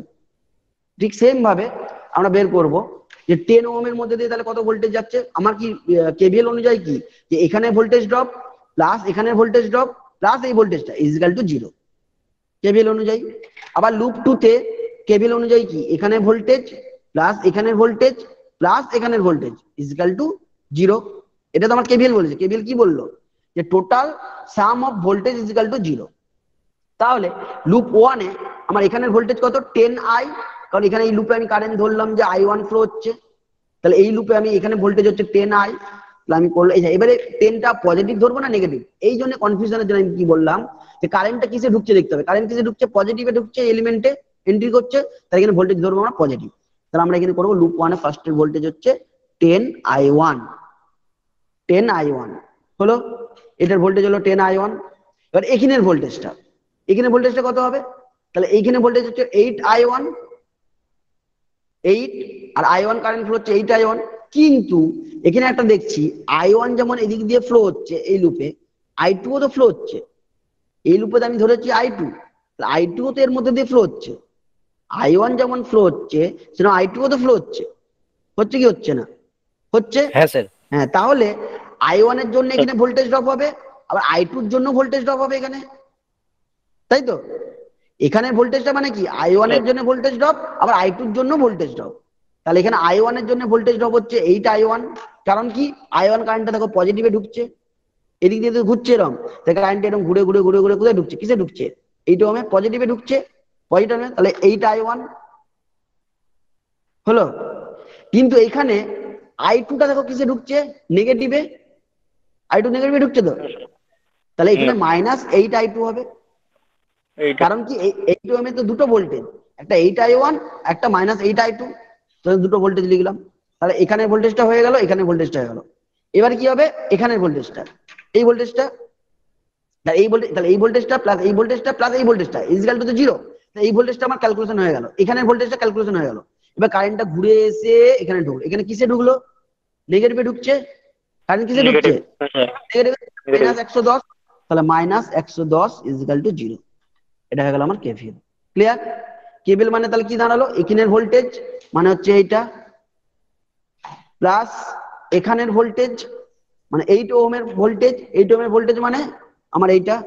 ঠিক সেম ভাবে আমরা বের করব যে টেন ওহমের মধ্যে দিয়ে তাহলে কত ভোল্টেজ যাচ্ছে, আমার কি কেভিএল অনুযায়ী কি, যে এখানে ভোল্টেজ ড্রপ প্লাস এখানে ভোল্টেজ ড্রপ প্লাস এই ভোল্টেজটা is equal to zero, KVL অনুযায়ী। আবার লুপ টু তে কেভিএল অনুযায়ী কি, এখানে ভোল্টেজ প্লাস এখানে ভোল্টেজ প্লাস এখানের voltage is equal to zero. এটা তো আমার কেভিএল বলেছে। কেভিএল কি বললো, যে total sum of voltage is equal to zero. তাহলে লুপ ওয়ানে আমার এখানের ভোল্টেজ কত, টেন আই, কারণ এখানে এই লুপে আমি কারেন্ট ধরলাম যে আই ওয়ান ফ্লো হচ্ছে, তাহলে এই লুপে আমি এখানে ভোল্টেজ হচ্ছে টেন আই, তাহলে আমি করলাম। এবারে টেনটা পজিটিভ ধরবো না নেগেটিভ, এই জন্য কনফিউশনের জন্য আমি কি বললাম, যে কারেন্টটা কিসে ঢুকছে দেখতে হবে, কারেন্ট কিসে ঢুকছে, পজিটিভে ঢুকছে, এলিমেন্টে এন্ট্রি করছে, তাহলে এখানে ভোল্টেজ ধরবো আমরা পজিটিভ। তাহলে আমরা এখানে করবো লুপ ওয়ানে ফার্স্টের ভোল্টেজ হচ্ছে ten I one, ten I one হলো, এটার ভোল্টেজ হলো টেন আই ওয়ান। এবার এখানের ভোল্টেজটা, এখানে ভোল্টেজটা কত হবে, তাহলে এইখানে ভোল্টেজ হচ্ছে এইট আই ওয়ান, এইট, আর আই ওয়ান কারেন্ট ফ্লো হচ্ছে এইট আই ওয়ান। কিন্তু এখানে একটা দেখছি, আই ওয়ান যেমন এদিক দিয়ে ফ্লো হচ্ছে এই লুপে, আই টু ও তো ফ্লো হচ্ছে এই লুপে, আমি ধরেছি আই টু, আই টু তো এর মধ্যে দিয়ে ফ্লো হচ্ছে, আই ওয়ান যেমন ফ্লো হচ্ছে সেরকম আই টু ও তো ফ্লো হচ্ছে, হচ্ছে কি হচ্ছে না, হচ্ছে। হ্যাঁ স্যার। হ্যাঁ, তাহলে আই ওয়ান এর জন্য এখানে ভোল্টেজ ড্রপ হবে, আবার আই টুর জন্য ভোল্টেজ ড্রপ হবে এখানে, তাই তো? এখানে ভোল্টেজটা মানে কি, আই ওয়ান এর জন্য ভোল্টেজ ড্রপ, আবার আই টুর জন্য ভোল্টেজ ড্রপ। তাহলে এখানে আই ওয়ান এর জন্য ভোল্টেজ ড্রপ হচ্ছে এইট আই ওয়ান, কারণ কি আই ওয়ান কারেন্টটা দেখো পজিটিভে ঢুকছে, এদিক দিয়ে তো ঘুরছে এরকম, কারেন্ট এরকম ঘুরে ঘুরে ঘুরে ঘুরে কোথায় ঢুকছে, কিসে ঢুকছে, এইটা আমি পজিটিভে ঢুকছে, পজিটিভে, তাহলে এইট আই ওয়ান হলো। কিন্তু এখানে আই টুটা দেখো কিসে ঢুকছে, নেগেটিভে, আই টু নেগেটিভে ঢুকছে তো, তাহলে এখানে মাইনাস এইট আই টু হবে। কারণ কি এইট ওহম এ তো দুটো ভোল্টেজ, একটা এইট আই ওয়ান, একটা মাইনাস এইট আই টু, দুটো ভোল্টেজ লিখলাম। তাহলে এখানে ভোল্টেজটা হয়ে গেল, এখানে ভোল্টেজটা হয়ে গেল। এবার কি হবে, এখানের ভোল্টেজটা, এই ভোল্টেজটা, এই ভোল্টেজ, তাহলে এই ভোল্টেজটা প্লাস এই ভোল্টেজটা প্লাস এই ভোল্টেজটা ইজ ইকুয়াল টু জিরো। এই ভোল্টেজটা আমার ক্যালকুলেশন হয়ে গেল, এখানের ভোল্টেজটা ক্যালকুলেশন হয়ে গেল। এবার কারেন্টটা ঘুরে এসে এখানে ঢুকলো, এখানে কিসে ঢুকলো, নেগেটিভে ঢুকছে, কারেন্ট কিসে ঢুকছে, মাইনাস একশো দশ, তাহলে মাইনাস একশো দশ ইজ ইকুয়াল টু জিরো। এটা হয়ে গেল আমার কেভিএল। ক্লিয়ার? কেভিএল মানে তাহলে কি দাঁড়ালো, এখানের ভোল্টেজ মানে হচ্ছে এইটা, প্লাস এখানের ভোল্টেজ মানে এইট ওহমের ভোল্টেজ, এইট ওহমের ভোল্টেজ মানে আমার এইটা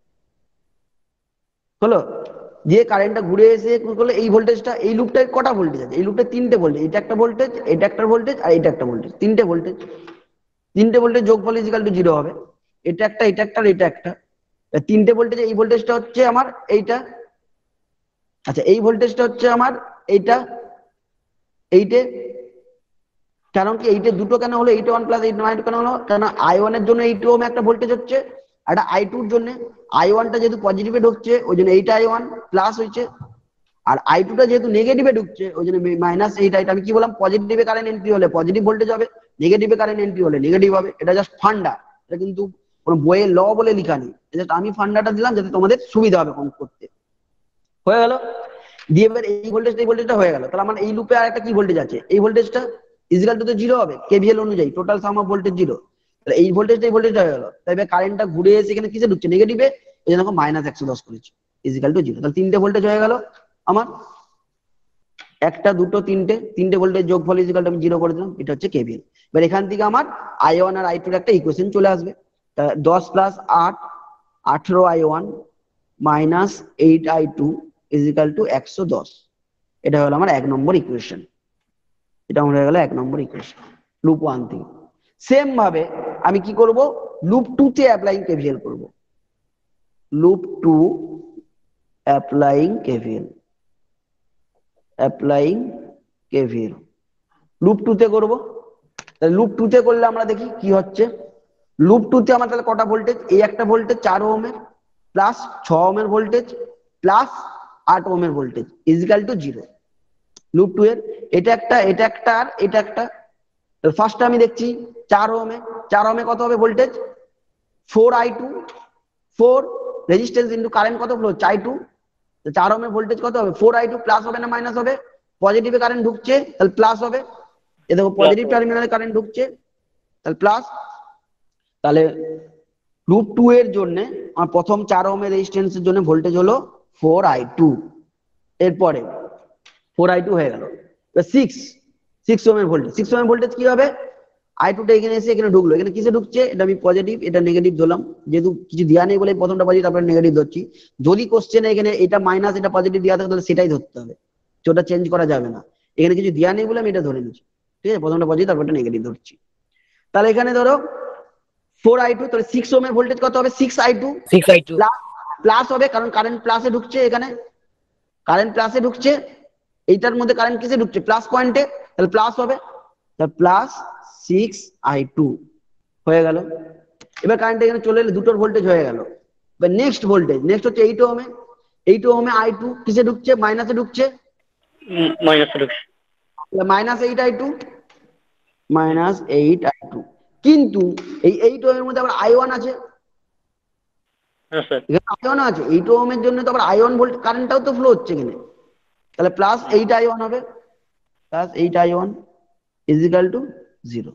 হলো, দিয়ে কারেন্টটা ঘুরে এসে করলে এই ভোল্টেজটা, এই লুপটায় কটা ভোল্টেজ আছে, এই লুপটা তিনটে ভোল্টেজ, এটা একটা ভোল্টেজ, এটা একটা ভোল্টেজ, আর এটা একটা ভোল্টেজ, তিনটে ভোল্টেজ, তিনটে ভোল্টেজ যোগফল ইজ ইকুয়াল টু জিরো হবে। এটা একটা, এটা একটা, আর এটা একটা, তিনটে ভোল্টেজ, এই ভোল্টেজটা হচ্ছে আমার এইটা, আচ্ছা এই ভোল্টেজটা হচ্ছে আমার এইটা, এইটে, কারণ কি এইটা দুটো কেন হলো, eight one plus eight nine কেন হলো, কারণ আই ওয়ান এর জন্য এইট ওহম একটা ভোল্টেজ হচ্ছে, একটা আই টুর জন্য আই ওয়ানটা যেহেতু পজিটিভে ঢুকছে ওই জন্য এইটা আই ওয়ান প্লাস হয়েছে, আর আই টুটা যেহেতু নেগেটিভে ঢুকছে ওই জন্য মাইনাস এইটা। এটা আমি কি বললাম, পজিটিভে কারেন্ট এন্ট্রি হলে পজিটিভ ভোল্টেজ হবে, নেগেটিভে কারেন্ট এন্ট্রি হলে নেগেটিভ হবে। এটা জাস্ট ফান্ডা, এটা কিন্তু কোনো বইয়ের ল বলে লেখা নেই, জাস্ট আমি ফান্ডাটা দিলাম যাতে তোমাদের সুবিধা হবে কম করতে। হয়ে গেল, দিয়ে এবার এই ভোল্টেজটা এই ভোল্টেজটা হয়ে গেল। তাহলে আমার এই লুপে আর একটা কি ভোল্টেজ আছে, এই ভোল্টেজটা ইজিক্যাল টু তো জিরো হবে কেভিএল অনুযায়ী, total sum of voltage zero. তাহলে এই ভোল্টেজটা এই ভোল্টেজটা হয়ে গেল। তাই এবার কারেন্টটা ঘুরে এসে এখানে কিসে ঢুকছে, নেগেটিভে, এই জন্য মাইনাস একশো দশ করেছে ইজিক্যাল টু জিরো। তাহলে তিনটে ভোল্টেজ হয়ে গেল আমার, একটা দুটো তিনটে তিনটে ভোল্টেজ যোগফল ইজিক্যাল টু আমি জিরো করে দিলাম, এটা হচ্ছে কেভিএল। এবার এখান থেকে আমার আই ওয়ান আর আই টুর একটা ইকুয়েশন চলে আসবে। দশ প্লাস আট আঠেরো I one minus eight I two equal to একশো দশ। এটা হলো আমার এক নম্বর ইকুয়েশন, এটা আমার হয়ে গেল এক নম্বর ইকুয়েশন লুপ ওয়ান থেকে। সেম ভাবে আমি কি করব, লুপ টু তে অ্যাপ্লাইং কেভিএল করব। Loop two applying KVL, applying KVL loop two তে করবো। লুপ টু তে করলে আমরা দেখি কি হচ্ছে। লুপ টু তে আমার তাহলে কটা ভোল্টেজ, এই একটা ভোল্টেজ চার ওহমের প্লাস ছ ওহমের ভোল্টেজ প্লাস আট ওহমের voltage equal to zero. Loop two এর এটা একটা এটা একটা আর এটা একটা। ফার্স্টে আমি দেখছি চার ওহমে, চার ওহমে কত হবে voltage, four I two, four resistance into current কত ফ্লো হচ্ছে আই টু। চার ওহমের ভোল্টেজ কত হবে, ফোর আই টু প্লাস হবে না মাইনাস হবে, পজিটিভে কারেন্ট ঢুকছে তাহলে প্লাস হবে। এ দেখো পজিটিভ টার্মিনালে কারেন্ট ঢুকছে তাহলে প্লাস। তাহলে লুপ টু এর জন্য আমার প্রথম চার ওহমের রেজিস্ট্যান্সের জন্য ভোল্টেজ হলো ফোর আই টু। এরপরে ফোর আই টু হয়ে গেল, সিক্স সিক্স ওহমের ভোল্টেজ, সিক্স ওহমের ভোল্টেজ কি হবে, আই টুটা এখানে এসে এখানে ঢুকলো, এখানে কিসে ঢুকছে, এটা আমি পজিটিভ এটা নেগেটিভ ধরলাম, যেহেতু কিছু দেওয়া নেই বলে প্রথমটা পজিটিভ তারপরে নেগেটিভ ধরছি। যদি কোশ্চেনে এখানে এটা মাইনাস এটা পজিটিভ দেওয়া থাকে তাহলে সেটাই ধরতে হবে, ওটা চেঞ্জ করা যাবে না। এখানে কিছু দেওয়া নেই বলে আমি এটা ধরে নিচ্ছি, ঠিক আছে, প্রথমটা পজিটিভ তারপরটা নেগেটিভ ধরছি। তাহলে এখানে ধরো ফোর আই টু, তাহলে সিক্স ওহমের ভোল্টেজ কত হবে, six I two six I two plus হবে, কারণ কারেন্ট প্লাসে ঢুকছে, এখানে কারেন্ট প্লাসে ঢুকছে, এইটার মধ্যে কারেন্ট কিসে ঢুকছে প্লাস পয়েন্টে, তাহলে প্লাস হবে, তাহলে প্লাস সিক্স আই টু হয়ে গেল। এবার কারেন্ট এখানে চলে এলে দুটোর ভোল্টেজ হয়ে গেল। এবার নেক্সট ভোল্টেজ নেক্সট হচ্ছে এইট ওহমে, এইট ওহমে আই টু কিসে ঢুকছে, মাইনাসে ঢুকছে, মাইনাস ঢুকছে, minus eight I two, minus eight I two. কিন্তু এই এইট ওহমের মধ্যে আবার আই ওয়ান আছে, হ্যাঁ স্যার, এখানে আই ওয়ান আছে, এইট ওহমের জন্য তো আবার আই ওয়ান ভোল্ট কারেন্টটাও তো ফ্লো হচ্ছে এখানে, তাহলে প্লাস এইট আই ওয়ান হবে, plus eight I one equal to zero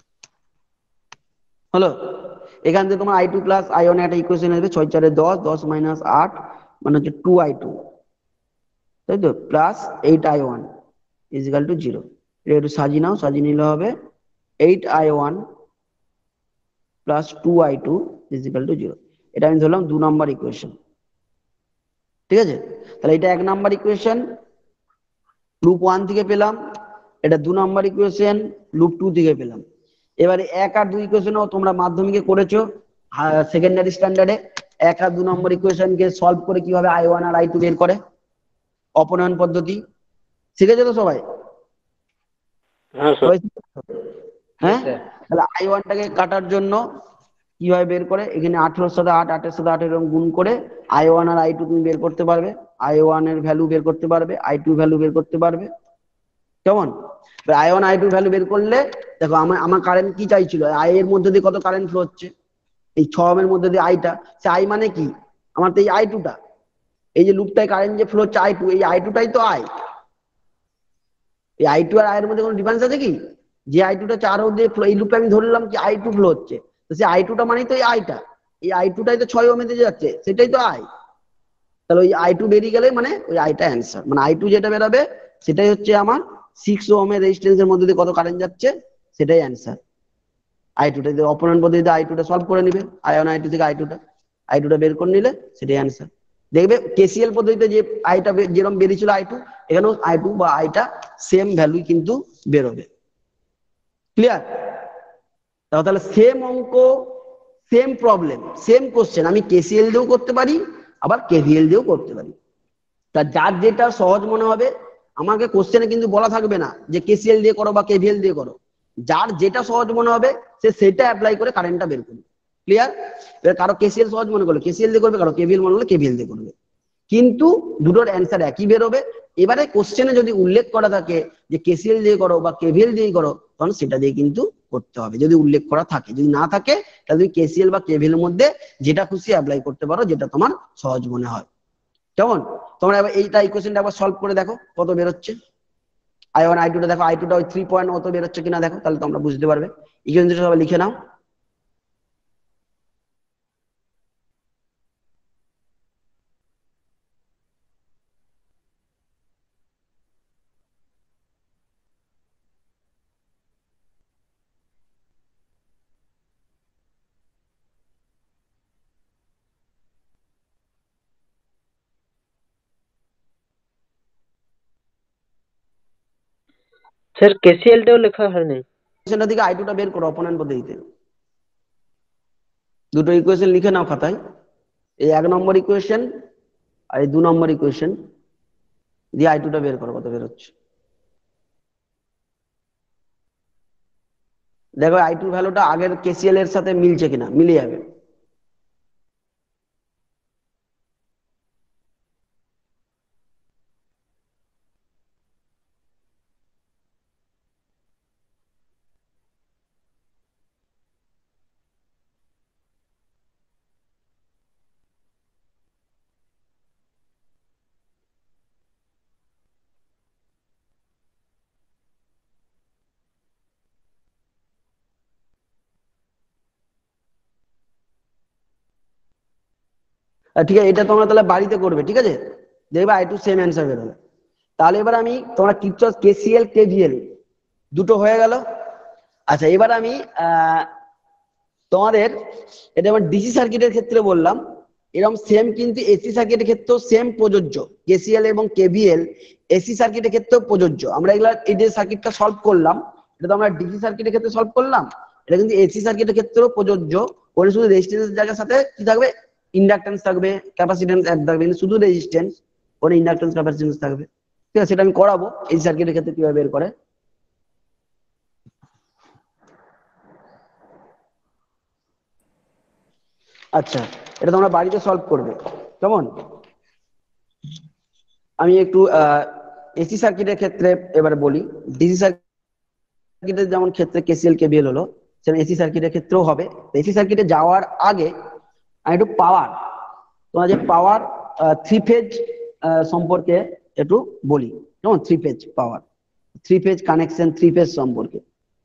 হলো। এখান থেকে তোমার I two plus I one একটা ইকুয়েশন আসবে, ছয় চারে দশ, দশ মাইনাস আট মানে হচ্ছে টু আই টু, তাই তো, plus eight I one equal to zero. এটা একটু সাজিয়ে নাও, সাজিয়ে নিলে হবে eight I one plus two I two equal to zero. এটা আমি ধরলাম দু নম্বর ইকুয়েশন, ঠিক আছে। তাহলে এটা এক নাম্বার ইকুয়েশন লুপ ওয়ান থেকে পেলাম, এটা দু নম্বর ইকুয়েশন লুপ টু থেকে পেলাম। এবারে এক আর দুই ইকুয়েশনও তোমরা মাধ্যমিকে করেছো সেকেন্ডারি স্ট্যান্ডার্ডে, এক আর দু নম্বর ইকুয়েশনকে সলভ করে কিভাবে আই ওয়ান আর আই টু বের করে, অপনয়ন পদ্ধতি শিখেছো তো সবাই? হ্যাঁ স্যার, সবাই শিখেছো? হ্যাঁ, তাহলে আই ওয়ানটাকে কাটার জন্য কিভাবে বের করে, এখানে আঠেরোর সাথে আট, আটের সাথে আট এরকম গুণ করে আই ওয়ান আর আই টু তুমি বের করতে পারবে, আই ওয়ান এর ভ্যালু বের করতে পারবে, আই টু ভ্যালু বের করতে পারবে, কেমন? I one I two value বের করলে দেখো আমার আমার কারেন্ট কি চাইছিল, আই এর মধ্যে দিয়ে কত কারেন্ট ফ্লো হচ্ছে, এই ছ ওহমের মধ্যে দিয়ে আইটা, সে আই মানে কি আমার তো এই আই টুটা, এই যে লুপটায় কারেন্ট যে ফ্লো হচ্ছে আই টু, এই আই টুটাই তো আই। এই আই টু আর আই এর মধ্যে কোনো ডিফারেন্স আছে কি? যে আই টুটা চার ওহম দিয়ে এই লুপটা আমি ধরলাম কি আই টু ফ্লো হচ্ছে, তো সে আই টুটা মানেই তো এই আইটা, এই আই টুটাই তো ছয় ওহমের দিয়ে যাচ্ছে, সেটাই তো আই। তাহলে ওই আই টু বেরিয়ে গেলে মানে ওই আইটা অ্যান্সার, মানে আই টু যেটা বেরোবে সেটাই হচ্ছে আমার সিক্স ওহমের রেজিস্ট্যান্সের মধ্যে দিয়ে কত কারেন্ট যাচ্ছে সেটাই অ্যান্সার। আই টুটা যদি অপোনেন্ট পদ্ধতিতে আই টুটা সলভ করে নিবে, আই ওয়ান আই টু থেকে আই টুটা আই টুটা বের করে নিলে সেটাই অ্যান্সার। দেখবে কেসিএল পদ্ধতিতে যে আইটা যেরকম বেরিয়েছিল আই টু, এখানেও আই টু বা আইটা সেম ভ্যালুই কিন্তু বেরোবে। ক্লিয়ার? তাহলে সেম অঙ্ক, সেম প্রবলেম, সেম কোশ্চেন আমি কেসিএল দিয়েও করতে পারি আবার কেভিএল দিয়েও করতে পারি। তা যার যেটা সহজ মনে হবে, আমাকে কোশ্চেনে কিন্তু বলা থাকবে না যে কেসিএল দিয়ে করো বা কেভিএল দিয়ে করো, যার যেটা সহজ মনে হবে সে সেটা অ্যাপ্লাই করে কারেন্টটা বের করবে। ক্লিয়ার? এবার কারো কেসিএল সহজ মনে করলো কেসিএল দিয়ে করবে, কারো কেভিএল মনে করলে কেভিএল দিয়ে করবে, কিন্তু দুটোর অ্যান্সার একই বেরোবে। এবারে কোশ্চেনে যদি উল্লেখ করা থাকে যে কেসিএল দিয়ে করো বা কেভিএল দিয়ে করো, তখন সেটা দিয়ে কিন্তু করতে হবে যদি উল্লেখ করা থাকে। যদি না থাকে তাহলে তুমি কেসিএল বা কেভিএল এর মধ্যে যেটা খুশি অ্যাপ্লাই করতে পারো, যেটা তোমার সহজ মনে হয়। কেমন? তোমরা এবার এইটা এই কোশ্চেনটা একবার সলভ করে দেখো কত বেরোচ্ছে। আই ওয়ান আই টুটা দেখো, আই টুটা ওই থ্রি পয়েন্ট অত বেরোচ্ছে কিনা দেখো, তাহলে তোমরা বুঝতে পারবে। ইকুয়েশনটা সবাই লিখে নাও। স্যার কেসিএলটাও লেখা হয়নি। ইকুয়েশনটা থেকে আই টুটা বের করো অপোনেন্ট পদ্ধতিতে। দুটো ইকুয়েশন লিখে নাও খাতায়, এই এক নম্বর ইকুয়েশন আর এই দু নম্বর ইকুয়েশন দিয়ে আই টুটা বের করো কত বেরোচ্ছে। দেখো আই টু ভ্যালুটা আগের কেসিএল এর সাথে মিলছে কিনা, মিলে যাবে। ঠিক আছে, এটা তোমরা তাহলে বাড়িতে করবে, ঠিক আছে? দেখবে আই টু সেম অ্যান্সার বেরোবে। তাহলে এবার আমি তোমরা কিরচফ কেসিএল কেভিএল দুটো হয়ে গেল। আচ্ছা, এবার আমি আহ তোমাদের এটা আমার ডিসি সার্কিটের ক্ষেত্রে বললাম, এরকম সেম কিন্তু এসি সার্কিটের ক্ষেত্রেও সেম প্রযোজ্য। কেসিএল এবং কেভিএল এসি সার্কিটের ক্ষেত্রেও প্রযোজ্য। আমরা এগুলা এই যে সার্কিটটা সলভ করলাম, এটা তো আমরা ডিসি সার্কিটের ক্ষেত্রে সলভ করলাম, এটা কিন্তু এসি সার্কিটের ক্ষেত্রেও প্রযোজ্য। ওখানে শুধু রেজিস্ট্যান্সের জায়গার সাথে কি থাকবে, ইন্ডাকটেন্স থাকবে, ক্যাপাসিটেন্স এক থাকবে, কিন্তু শুধু রেজিস্ট্যান্স, ওখানে ইন্ডাকটেন্স ক্যাপাসিটেন্স থাকবে। ঠিক আছে, সেটা আমি করাবো এসি সার্কিটের ক্ষেত্রে কিভাবে বের করে। আচ্ছা, এটা তোমরা বাড়িতে সলভ করবে, কেমন? আমি একটু এসি সার্কিটের ক্ষেত্রে এবারে বলি। ডিসি সার্কিটের যেমন ক্ষেত্রে কেসিএল কেভিএল হলো, সেটা এসি সার্কিটের ক্ষেত্রেও হবে। এসি সার্কিটে যাওয়ার আগে আমি একটু পাওয়ার, তোমরা যে পাওয়ার থ্রি ফেজ সম্পর্কে একটু বলি, কেমন? Three phase power, three phase connection, three phase সম্পর্কে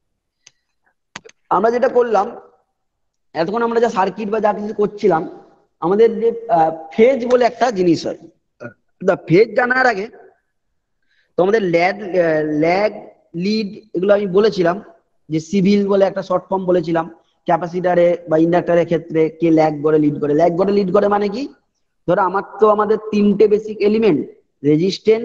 আমরা যেটা করলাম এতক্ষণ, আমরা যা সার্কিট বা যা কিছু করছিলাম, আমাদের যে ফেজ বলে একটা জিনিস হয়, ফেজ জানার আগে তোমাদের ল্যাগ ল্যাগ লিড এগুলো আমি বলেছিলাম, যে সিভিল বলে একটা শর্ট ফর্ম বলেছিলাম। ক্যাপাসিটারে বা ইন্ডাক্টরের ক্ষেত্রে কে ল্যাগ করে লিড করে, ল্যাগ করে লিড করে মানে কি, ধরো আমার তো আমাদের তিনটে বেসিক এলিমেন্ট, রেজিস্ট্যান্স,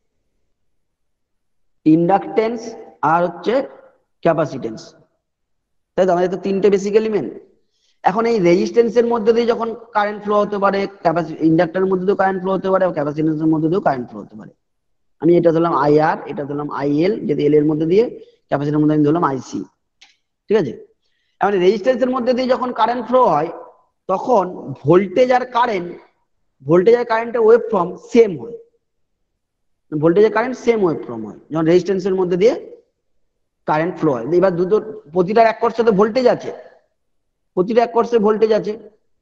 ইন্ডাকটেন্স আর হচ্ছে ক্যাপাসিটেন্স, তাই তো? আমাদের তো তিনটে বেসিক এলিমেন্ট। এখন এই রেজিস্ট্যান্সের মধ্যে দিয়ে যখন কারেন্ট ফ্লো হতে পারে, ইন্ডাক্টরের মধ্যে দিয়েও কারেন্ট ফ্লো হতে পারে, ক্যাপাসিটেন্সের মধ্যে দিয়েও কারেন্ট ফ্লো হতে পারে। আমি এটা ধরলাম আই আর, এটা ধরলাম আই এল, যদি এল এর মধ্যে দিয়ে, ক্যাপাসিটরের মধ্যে আমি ধরলাম আইসি, ঠিক আছে? এখন রেজিস্ট্যান্সের মধ্যে দিয়ে যখন কারেন্ট ফ্লো হয়, তখন ভোল্টেজ আর কারেন্ট, ভোল্টেজ আর কারেন্টের ওয়েভ ফর্ম সেম হয়, ভোল্টেজ আর কারেন্ট সেম ওয়েভ ফর্ম হয় যখন রেজিস্ট্যান্সের মধ্যে দিয়ে কারেন্ট ফ্লো হয়। এবার দুটো, প্রতিটার এক কোর্সে তো ভোল্টেজ আছে, প্রতিটা এক কোর্সে ভোল্টেজ আছে,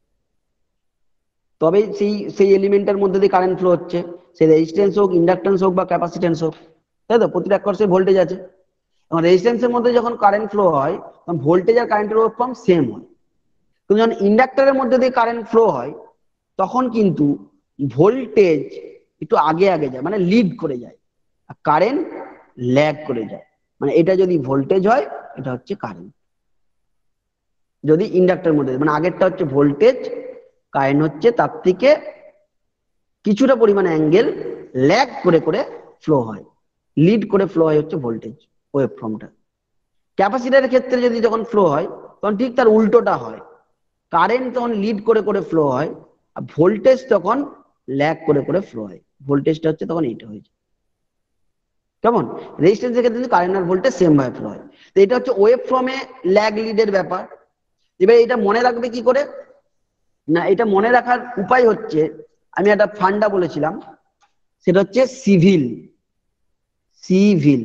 তবে সেই সেই এলিমেন্টের মধ্যে দিয়ে কারেন্ট ফ্লো হচ্ছে, সেই রেজিস্ট্যান্স হোক, ইন্ডাকটেন্স হোক বা ক্যাপাসিটেন্স হোক, তাই তো? প্রতিটা এক কোর্সে ভোল্টেজ আছে। এবং রেজিস্ট্যান্সের মধ্যে যখন কারেন্ট ফ্লো হয়, তখন ভোল্টেজ আর কারেন্টের ওয়েভ ফর্ম সেম হয়। কিন্তু যখন ইন্ডাক্টরের মধ্যে দিয়ে কারেন্ট ফ্লো হয়, তখন কিন্তু ভোল্টেজ একটু আগে আগে যায়, মানে লিড করে যায়, আর কারেন্ট ল্যাগ করে যায়। মানে এটা যদি ভোল্টেজ হয়, এটা হচ্ছে কারেন্ট। যদি ইন্ডাক্টরের মধ্যে, মানে আগেরটা হচ্ছে ভোল্টেজ, কারেন্ট হচ্ছে তার থেকে কিছুটা পরিমাণে অ্যাঙ্গেল ল্যাগ করে করে ফ্লো হয়, লিড করে ফ্লো হয় হচ্ছে ভোল্টেজ ওয়েভ ফর্মটা। ক্যাপাসিটরের ক্ষেত্রে যদি যখন ফ্লো হয়, তখন ঠিক তার উল্টোটা হয়, কারেন্ট তখন লিড করে করে ফ্লো হয়, আর ভোল্টেজ তখন ল্যাগ করে করে ফ্লো হয়। ভোল্টেজটা হচ্ছে তখন এইটা হয়েছে, কেমন? রেজিস্ট্যান্সের ক্ষেত্রে কিন্তু কারেন্ট আর ভোল্টেজ সেম ভাবে ফ্লো হয়। তো এটা হচ্ছে ওয়েভ ফর্মে ল্যাগ লিডের ব্যাপার। এবার এটা মনে রাখবে কি করে না, এটা মনে রাখার উপায় হচ্ছে, আমি একটা ফান্ডা বলেছিলাম, সেটা হচ্ছে সিভিল। সিভিল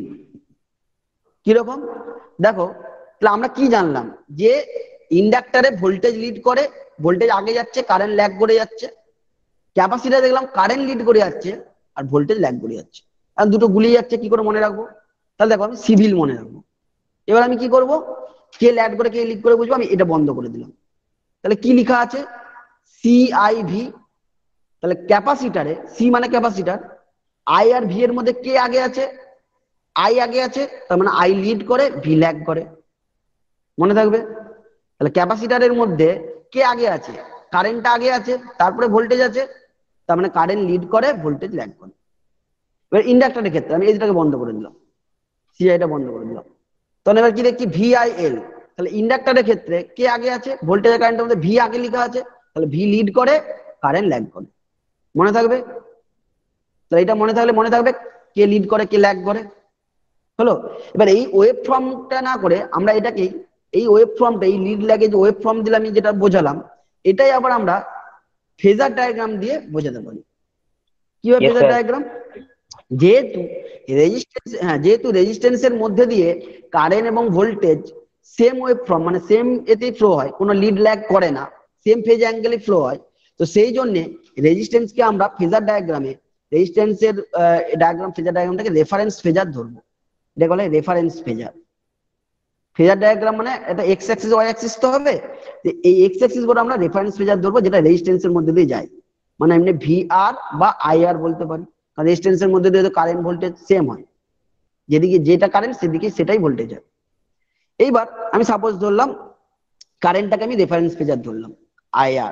কিরকম দেখো, তাহলে আমরা কি জানলাম যে ইন্ডাক্টরে ভোল্টেজ লিড করে, ভোল্টেজ আগে যাচ্ছে, কারেন্ট ল্যাগ করে যাচ্ছে। ক্যাপাসিটর দেখলাম কারেন্ট লিড করে যাচ্ছে আর ভোল্টেজ ল্যাগ করে যাচ্ছে, আর দুটো গুলিয়ে যাচ্ছে। কি করে মনে রাখবো? তাহলে দেখো আমি সিভিল মনে রাখবো। এবার আমি কি করব, কে ল্যাগ করে কে লিড করে বুঝবো, আমি এটা বন্ধ করে দিলাম। তাহলে কি লেখা আছে, সিআইভি। তাহলে ক্যাপাসিটারে সি মানে ক্যাপাসিটার, আই আর ভি এর মধ্যে কে আগে আছে, আই আগে আছে, তার মানে আই লিড করে ভি ল্যাগ করে। মনে থাকবে? তাহলে ক্যাপাসিটারের মধ্যে কে আগে আছে, কারেন্টটা আগে আছে, তারপরে ভোল্টেজ আছে, তার মানে কারেন্ট লিড করে ভোল্টেজ ল্যাগ করে। এবার ইন্ডাক্টরের ক্ষেত্রে আমি এইটাকে বন্ধ করে দিলাম, সিআইটা বন্ধ করে দিলাম। তখন এবার কি দেখছি, ভি আই এল। তাহলে ইন্ডাক্টরের ক্ষেত্রে কে আগে আছে, ভোল্টেজ আর কারেন্টের মধ্যে ভি আগে লেখা আছে, তাহলে ভি লিড করে কারেন্ট ল্যাগ করে। মনে থাকবে? তাহলে এটা মনে থাকলে মনে থাকবে কে লিড করে কে ল্যাগ করে। হলো? এবার এই ওয়েব ফর্মটা না করে আমরা এটাকে, এই ওয়েব ফর্মটা, এই লিড ল্যাগে যে ওয়েব ফর্ম দিলাম, যেটা বোঝালাম, এটাই আবার আমরা ফেজার ডায়াগ্রাম দিয়ে বোঝাতে পারি। কিভাবে Yes, ফেজার sir. ডায়াগ্রাম? যেহেতু রেজিস্ট্যান্স, হ্যাঁ যেহেতু রেজিস্ট্যান্সের মধ্যে দিয়ে কারেন্ট এবং ভোল্টেজ সেম ওয়েব ফর্ম, মানে সেম এতেই ফ্লো হয়, কোনো লিড ল্যাগ করে না, সেম ফেজ অ্যাঙ্গেলে ফ্লো হয়, তো সেই জন্য রেজিস্ট্যান্সকে আমরা ফেজার ডায়াগ্রামে, রেজিস্ট্যান্সের ডায়াগ্রাম, ফেজার ডায়াগ্রামটাকে রেফারেন্স ফেজার ধরবো। এটা বলে রেফারেন্স ফেজার। ফেজার ডায়াগ্রাম মানে এটা এক্স অ্যাক্সিস ওয়াই অ্যাক্সিস তো হবে, এই এক্স অ্যাক্সিস গুলো আমরা রেফারেন্স ফেজার ধরবো, যেটা রেজিস্ট্যান্সের মধ্যে দিয়ে যায়। মানে এমনি ভি আর বা আই আর বলতে পারি, কারণ রেজিস্ট্যান্সের মধ্যে দিয়ে কারেন্ট ভোল্টেজ সেম হয়, যেদিকে যেটা কারেন্ট সেদিকে সেটাই ভোল্টেজ হয়। এইবার আমি সাপোজ ধরলাম কারেন্টটাকে আমি রেফারেন্স ফেজার ধরলাম আই আর,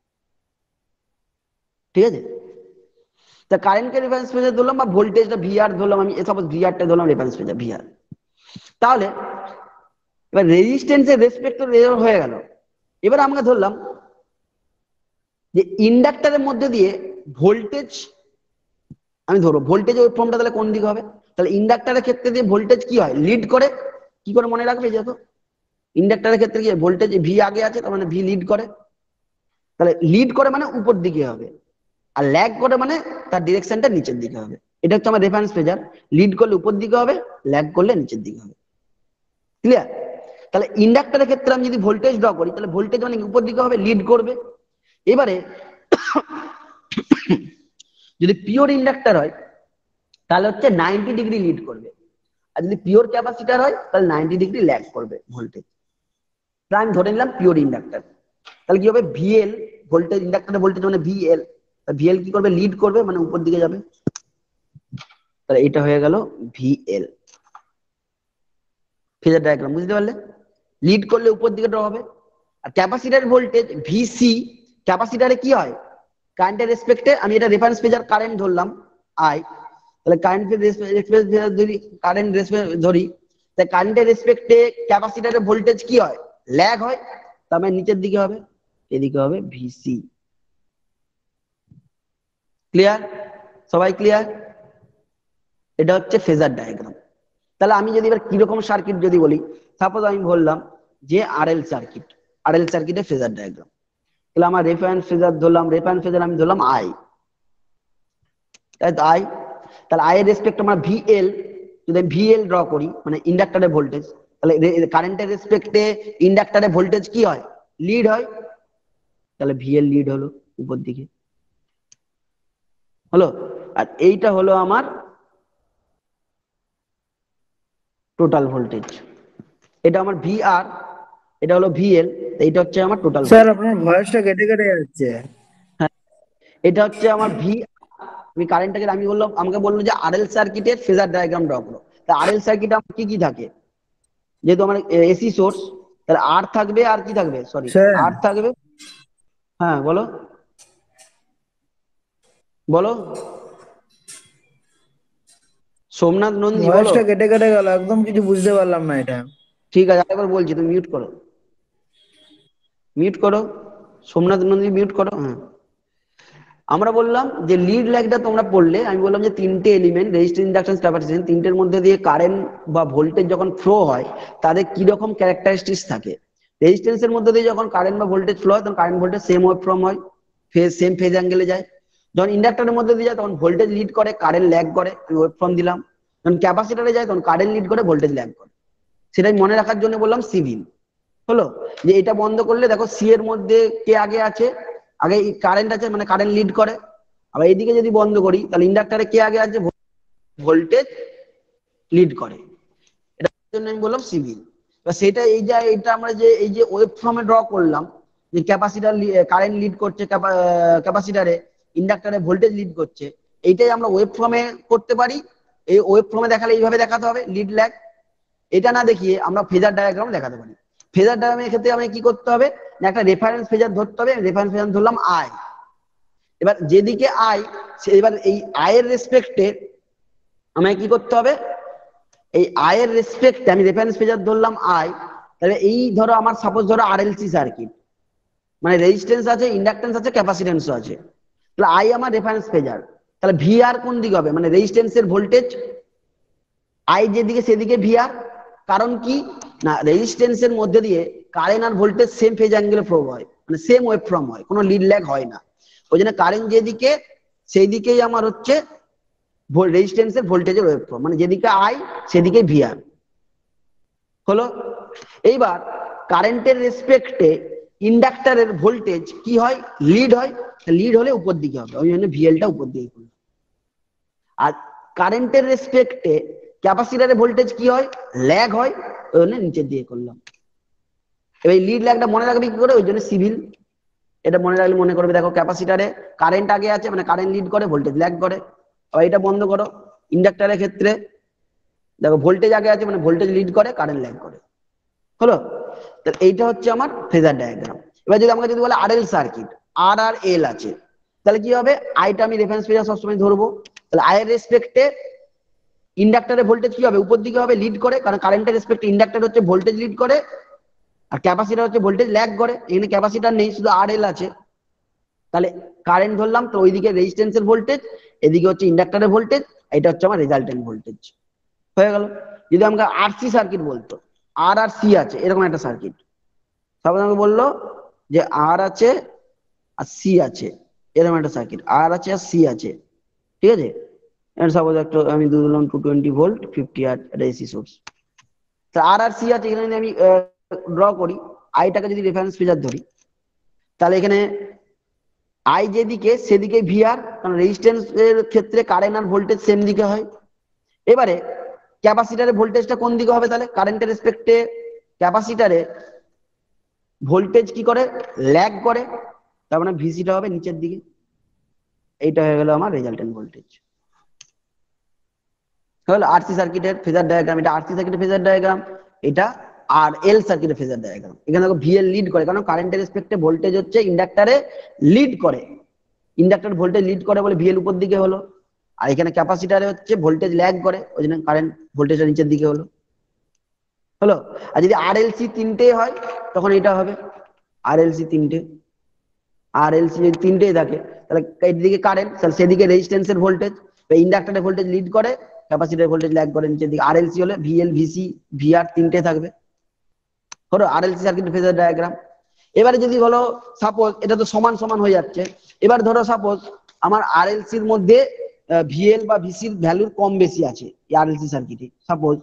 ঠিক আছে? তা কারেন্টকে রেফারেন্স ফেজার ধরলাম বা ভোল্টেজটা ভি আর ধরলাম, আমি সাপোজ ভি আরটা ধরলাম রেফারেন্স ফেজার ভি আর। তাহলে এবার রেজিস্ট্যান্সের রেসপেক্ট হয়ে গেল। এবার আমরা ধরলাম যে ইন্ডাক্টরের মধ্যে দিয়ে ভোল্টেজ, আমি ধরো ভোল্টেজ ওই ফর্মটা তাহলে কোন দিকে হবে, তাহলে ইন্ডাক্টরের ক্ষেত্রে দিয়ে ভোল্টেজ কি হয়, লিড করে। কি করে মনে রাখবে, যেহেতু ইন্ডাক্টরের ক্ষেত্রে কি ভোল্টেজ ভি আগে আছে, তার মানে ভি লিড করে। তাহলে লিড করে মানে উপর দিকে হবে, আর ল্যাগ করে মানে তার ডিরেকশনটা নিচের দিকে হবে। এটা হচ্ছে আমার রেফারেন্স ফেজার। লিড করলে উপর দিকে হবে, ল্যাগ করলে নিচের দিকে হবে। ক্লিয়ার? তাহলে ইন্ডাক্টরের ক্ষেত্রে আমি যদি ভোল্টেজ ড্র করি, তাহলে ভোল্টেজ মানে উপর দিকে হবে, লিড করবে। এবারে যদি পিওর ইন্ডাক্টর হয় তাহলে হচ্ছে নাইনটি ডিগ্রি লিড করবে, আর যদি পিওর ক্যাপাসিটার হয় তাহলে নাইনটি ডিগ্রি ল্যাগ করবে ভোল্টেজ। তাহলে আমি ধরে নিলাম পিওর ইন্ডাক্টর। তাহলে কি হবে, ভিএল ভোল্টেজ, ইন্ডাক্টরের ভোল্টেজ মানে ভিএল, ভিএল কি করবে, লিড করবে মানে উপর দিকে যাবে। তাহলে এটা হয়ে গেল ভিএল। ফেজার ডায়াগ্রাম বুঝতে পারলে? লিড করলে উপর দিকে ড্র হবে। আর ক্যাপাসিটার ভোল্টেজ ভিসি, ক্যাপাসিটারে কি হয়, কারেন্টের রেসপেক্টে, আমি এটা রেফারেন্স ফেজার কারেন্ট ধরলাম আই, তাহলে কারেন্ট ধরি, কারেন্ট ধরি, তাই কারেন্টের রেসপেক্টে ক্যাপাসিটারের ভোল্টেজ কি হয়, ল্যাগ হয়, তার মানে নিচের দিকে হবে, এদিকে হবে ভিসি। ক্লিয়ার? সবাই ক্লিয়ার? এটা হচ্ছে ফেজার ডায়াগ্রাম। তাহলে আমি যদি এবার কিরকম সার্কিট যদি বলি, সাপোজ আমি বললাম যে আরএল সার্কিট, আরএল সার্কিটের ফেজার ডায়াগ্রাম, তাহলে আমার রেফারেন্স ফেজার ধরলাম, রেফারেন্স ফেজার আমি ধরলাম আই, তাই তো আই। তাহলে আই এর রেসপেক্ট আমার ভিএল, যদি আমি ভিএল ড্র করি মানে ইন্ডাক্টরের ভোল্টেজ, তাহলে কারেন্টের রেসপেক্টে ইন্ডাক্টরের ভোল্টেজ কি হয়, লিড হয়, তাহলে ভিএল লিড হলো উপর দিকে, হলো। আর এইটা হলো আমার টোটাল ভোল্টেজ, এটা আমার ভিআর, এটা হলো ভিএল, এইটা হচ্ছে আমার টোটাল। স্যার আপনার ভয়েসটা কেটে কেটে যাচ্ছে। হ্যাঁ, এটা হচ্ছে আমার ভি। আমি কারেন্টটাকে আমি বললাম, আমাকে বললো যে আরএল সার্কিটের ফেজার ডায়াগ্রাম ড্র করো। তা আরএল সার্কিটে আমার কি কি থাকে, যেহেতু আমার এসি সোর্স, তাহলে আর থাকবে, আর কি থাকবে, সরি স্যার আর থাকবে। হ্যাঁ বলো বলো সোমনাথ নন্দী, বলো। ভয়েসটা কেটে কেটে গেল, একদম কিছু বুঝতে পারলাম না এটা। ঠিক আছে, আরেকবার বলছি, তুমি মিউট করো, মিউট করো, সোমনাথ নন্দী মিউট করো। হ্যাঁ, আমরা বললাম যে লিড ল্যাগটা তোমরা পড়লে, আমি বললাম যে তিনটে এলিমেন্ট, রেজিস্ট্যান্স, ইন্ডাকশন, ক্যাপাসিট্যান্স, তিনটের মধ্যে দিয়ে কারেন্ট বা ভোল্টেজ যখন ফ্লো হয় তাদের কি রকম ক্যারেক্টারিস্টিক্স থাকে। রেজিস্ট্যান্সের মধ্যে দিয়ে যখন কারেন্ট বা ভোল্টেজ ফ্লো হয় তখন current voltage same wave form হয়, ফেজ সেম ফেজ অ্যাঙ্গেলে যায়। যখন ইন্ডাক্টরের মধ্যে দিয়ে যায় তখন ভোল্টেজ লিড করে, কারেন্ট ল্যাগ করে, আমি ওয়েভ ফর্ম দিলাম। যখন ক্যাপাসিটরে যায় তখন কারেন্ট লিড করে, ভোল্টেজ ল্যাগ করে। সেটাই মনে রাখার জন্য বললাম সিভিল। হলো যে এটা বন্ধ করলে দেখো সি এর মধ্যে কে আগে আছে, আগে কারেন্ট আছে মানে কারেন্ট লিড করে। আবার এইদিকে যদি বন্ধ করি তাহলে ইন্ডাক্টরে কে আগে আছে, ভোল্টেজ লিড করে। এটার জন্য আমি বললাম সিভিল। সেটা এই যে এটা আমরা যে এই যে ওয়েভ ফর্মে ড্র করলাম যে ক্যাপাসিটার কারেন্ট লিড করছে, ক্যাপাসিটারে ইন্ডাক্টরে ভোল্টেজ লিড করছে, এইটাই আমরা ওয়েভ ফর্মে করতে পারি। এই ওয়েভ ফর্মে দেখালে এইভাবে দেখাতে হবে লিড ল্যাগ। এটা না দেখিয়ে আমরা ফেজার ডায়াগ্রাম দেখাতে পারি। ফেজার ডায়াগ্রামের ক্ষেত্রে আমাকে কি করতে হবে না, একটা রেফারেন্স ফেজার ধরতে হবে। রেফারেন্স ফেজার ধরলাম আই। এবার যেদিকে আই, এবার এই আয়ের রেসপেক্টে আমাকে কি করতে হবে, এই আয়ের রেসপেক্টে আমি রেফারেন্স ফেজার ধরলাম আই। তাহলে এই ধরো আমার সাপোজ ধরো আরএলসি সার্কিট, মানে রেজিস্ট্যান্স আছে, ইন্ডাক্টেন্স আছে, ক্যাপাসিটেন্সও আছে। তাহলে আই আমার রেফারেন্স ফেজার। তাহলে ভিআর কোন দিকে হবে, মানে রেজিস্ট্যান্সের ভোল্টেজ আই যেদিকে সেদিকে ভিআর। কারণ কি না, রেজিস্ট্যান্সের মধ্যে দিয়ে কারেন্ট আর ভোল্টেজ সেম ফেজ অ্যাঙ্গেলে ফ্লো হয়, মানে সেম ওয়েভ ফর্ম হয়, কোনো লিড ল্যাগ হয় না। ওই জন্য কারেন্ট যেদিকে সেই দিকেই আমার হচ্ছে রেজিস্ট্যান্সের ভোল্টেজের ওয়েভ ফর্ম, মানে যেদিকে আই সেদিকে ভিআর। হলো এইবার কারেন্টের রেসপেক্টে ইন্ডাক্টরের ভোল্টেজ কি হয়, লিড হয়। লিড হলে উপর দিকে হবে, ওই জন্য ভিএলটা উপর দিকে করলাম। আর কারেন্টের রেসপেক্টে ক্যাপাসিটরের ভোল্টেজ কি হয়, ল্যাগ হয়, ওই জন্য নিচের দিকে করলাম। এবার লিড ল্যাগটা মনে রাখবে কি করে, ওই জন্য সিভিল। এটা মনে রাখলে মনে করবে দেখো ক্যাপাসিটরে কারেন্ট আগে আছে মানে কারেন্ট লিড করে, ভোল্টেজ ল্যাগ করে। আবার এটা বন্ধ করো, ইন্ডাক্টরের ক্ষেত্রে দেখো ভোল্টেজ আগে আছে মানে ভোল্টেজ লিড করে, কারেন্ট ল্যাগ করে। হলো, তাহলে এইটা হচ্ছে আমার ফেজার ডায়াগ্রাম। এবার যদি আমাকে যদি বলে আরএল সার্কিট, আর আর এল আছে, তাহলে কি হবে, আইটা আমি রেফারেন্স ফেজার সবসময় ধরবো। তাহলে আয়ের রেসপেক্টে ইন্ডাক্টরের ভোল্টেজ কি হবে, উপর দিকে হবে, লিড করে। কারণ কারেন্টের রেসপেক্টে ইন্ডাক্টর হচ্ছে ভোল্টেজ লিড করে, আর ক্যাপাসিটর হচ্ছে ভোল্টেজ ল্যাগ করে। এখানে ক্যাপাসিটর নেই, শুধু আর এল আছে। তাহলে কারেন্ট ধরলাম, তো ওইদিকে রেজিস্ট্যান্সের ভোল্টেজ, এদিকে হচ্ছে ইন্ডাক্টরের ভোল্টেজ, এটা হচ্ছে আমার রেজাল্টেন্ট ভোল্টেজ। হয়ে গেল। যদি আমাকে আরসি সার্কিট বলতো, আর আর সি আছে এরকম একটা সার্কিট, তারপর আমাকে বললো যে আর আছে আর সি আছে এরকম একটা সার্কিট, আর আছে আর সি আছে, ঠিক আছে। সাপোজ একটা আমি দিয়ে দিলাম two twenty volt fifty watt একটা এসি সোর্স। তা আর আর সি আছে, এখানে আমি ড্র করি আইটাকে যদি রেফারেন্স ফেজার ধরি, তাহলে এখানে আই যেদিকে সেদিকে ভিআর, কারণ রেজিস্ট্যান্স এর ক্ষেত্রে কারেন্ট আর ভোল্টেজ সেম দিকে হয়। এবারে ক্যাপাসিটরের ভোল্টেজটা কোন দিকে হবে, তাহলে কারেন্টের রেসপেক্টে ক্যাপাসিটরে ভোল্টেজ কি করে, ল্যাগ করে, তার মানে ভিসিটা হবে নিচের দিকে। এইটা হয়ে গেল আমার রেজাল্টেন্ট ভোল্টেজ। হলো আরসি সার্কিটের ফেজার ডায়াগ্রাম। এটা আরসি সার্কিটের ফেজার ডায়াগ্রাম, এটা আর এল সার্কিটের ফেজার ডায়াগ্রাম। এখানে দেখো ভিএল লিড করে, কারণ কারেন্টের রেসপেক্টে ভোল্টেজ হচ্ছে ইন্ডাক্টরে লিড করে, ইন্ডাক্টর ভোল্টেজ লিড করে বলে ভিএল উপর দিকে হলো। আর এখানে ক্যাপাসিটারে হচ্ছে ভোল্টেজ ল্যাগ করে, ওই জন্য কারেন্ট ভোল্টেজটা নিচের দিকে হলো। হলো। আর যদি আর এল সি তিনটে হয় তখন এটা হবে আর এল সি তিনটে। আর এল সি যদি তিনটেই থাকে তাহলে এইদিকে কারেন্ট, তাহলে সেদিকে রেজিস্ট্যান্সের ভোল্টেজ, ইন্ডাক্টরের ভোল্টেজ লিড করে, ক্যাপাসিটরের ভোল্টেজ ল্যাগ করে নিচের দিকে। আর এল সি হলে ভিএল, ভিসি, ভিআর তিনটে থাকবে। হলো R L C circuit phasor diagram. এবারে যদি বলো সাপোজ এটা তো সমান সমান হয়ে যাচ্ছে, এবার ধরো সাপোজ আমার আর এল সির মধ্যে ভিএল বা ভিসির ভ্যালুর কম বেশি আছে আর এল সি সার্কিটে। Suppose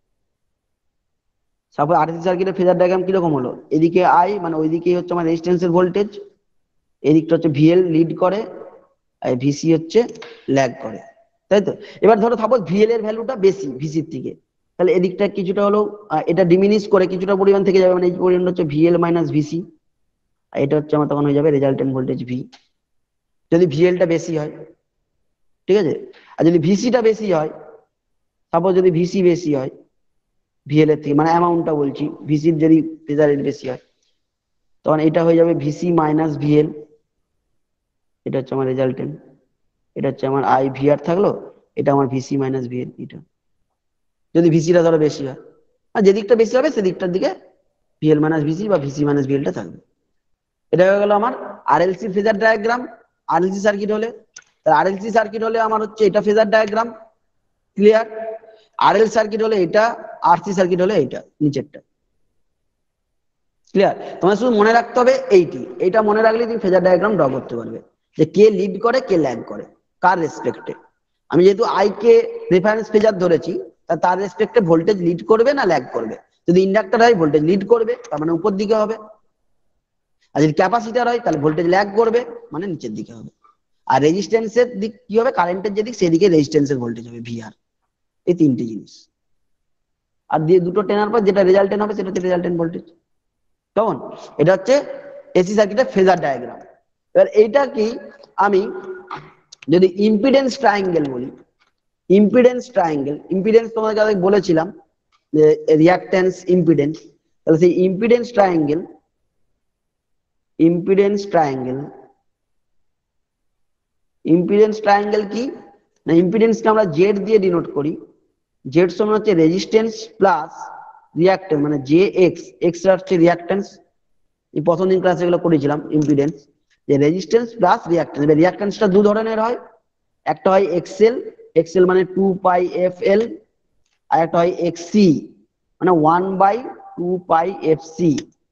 suppose R L C সার্কিটের ফেজার ডায়াগ্রাম কিরকম হলো, এদিকে আই মানে ওইদিকে হচ্ছে আমার রেজিস্ট্যান্সের ভোল্টেজ, এদিকটা হচ্ছে ভিএল লিড করে, আর ভিসি হচ্ছে ল্যাগ করে, তাই তো। এবার ধরো সাপোজ ভিএল এর ভ্যালুটা বেশি ভিসির থেকে, তাহলে এদিকটা কিছুটা হলো এটা ডিমিনিশ করে কিছুটা পরিমাণ থেকে যাবে, মানে এই পরিমাণ হচ্ছে ভিএল মাইনাস ভিসি, আর এটা হচ্ছে আমার তখন হয়ে যাবে রেজাল্টেন্ট ভোল্টেজ ভি, যদি ভিএলটা বেশি হয়, ঠিক আছে। আর যদি ভিসিটা বেশি হয়, সাপোজ যদি ভিসি বেশি হয় ভিএল এর থেকে, মানে অ্যামাউন্টটা বলছি, ভিসির যদি ফেজার রেট বেশি হয়, তখন এটা হয়ে যাবে ভিসি মাইনাস ভিএল, এটা হচ্ছে আমার রেজাল্টেন্ট। এটা হচ্ছে আমার আই ভিআর থাকলো, এটা আমার ভিসি মাইনাস ভিএল, এটা যদি ভিসিটা ধরো বেশি হয়, আর যেদিকটা বেশি হবে সেদিকটার দিকে ভিএল মাইনাস ভিসি বা ভিসি মাইনাস ভিএলটা থাকবে। এটা হয়ে গেল আমার RLC phasor diagram. RLC circuit হলে, আরএলসি সার্কিট হলে আমার হচ্ছে এটা phasor diagram, clear. RL circuit হলে এটা, আরসি সার্কিট হলে এটা নিচেরটা, ক্লিয়ার? তোমার শুধু মনে রাখতে হবে এইটি, এইটা মনে রাখলে তুমি ফেজার ডায়াগ্রাম ড্র করতে পারবে যে কে লিড করে কে ল্যাগ করে কার রেসপেক্টে। আমি যেহেতু আই কে রেফারেন্স ফেজার ধরেছি, তা তার রেসপেক্টে ভোল্টেজ লিড করবে না ল্যাগ করবে। যদি ইন্ডাক্টর হয় ভোল্টেজ লিড করবে, তার মানে উপর দিকে হবে। আর যদি ক্যাপাসিটার হয় তাহলে ভোল্টেজ ল্যাগ করবে, মানে নিচের দিকে হবে। আর রেজিস্ট্যান্সের দিক কি হবে, কারেন্টের যেদিক সেদিকে রেজিস্ট্যান্সের ভোল্টেজ হবে ভিআর। এই তিনটে জিনিস। আর দিয়ে দুটো টেনার পর যেটা রেজাল্টেন্ট হবে সেটা হচ্ছে রেজাল্টেন্ট ভোল্টেজ। কেমন? এটা হচ্ছে এসি সার্কিটের ফেজার ডায়াগ্রাম। এবার এইটা কি, আমি যদি ইম্পিডেন্স ট্রায়াঙ্গেল বলি, ইম্পিডেন্স ট্রায়াঙ্গেল, ইম্পিডেন্স তোমাদের কাছে বলেছিলাম যে রিঅ্যাকট্যান্স ইম্পিডেন্স, তাহলে সেই impedance triangle, impedance triangle, impedance triangle কি না, ইম্পিডেন্সকে আমরা জেড দিয়ে ডিনোট করি। জেড সমান হচ্ছে রেজিস্ট্যান্স প্লাস রিঅ্যাকট্যান্স, মানে জে এক্স, এক্স হচ্ছে রিঅ্যাকট্যান্স। এই প্রথম দিন ক্লাসে এগুলো করেছিলাম ইম্পিডেন্স, যে রেজিস্ট্যান্স প্লাস রিঅ্যাকট্যান্স। এবার রিঅ্যাকট্যান্সটা দু ধরনের হয়, একটা হয় এক্সএল, এক্সএল মানে টু পাই এফ এল, আর একটা হয় এক্সসি মানে one by two pi F C.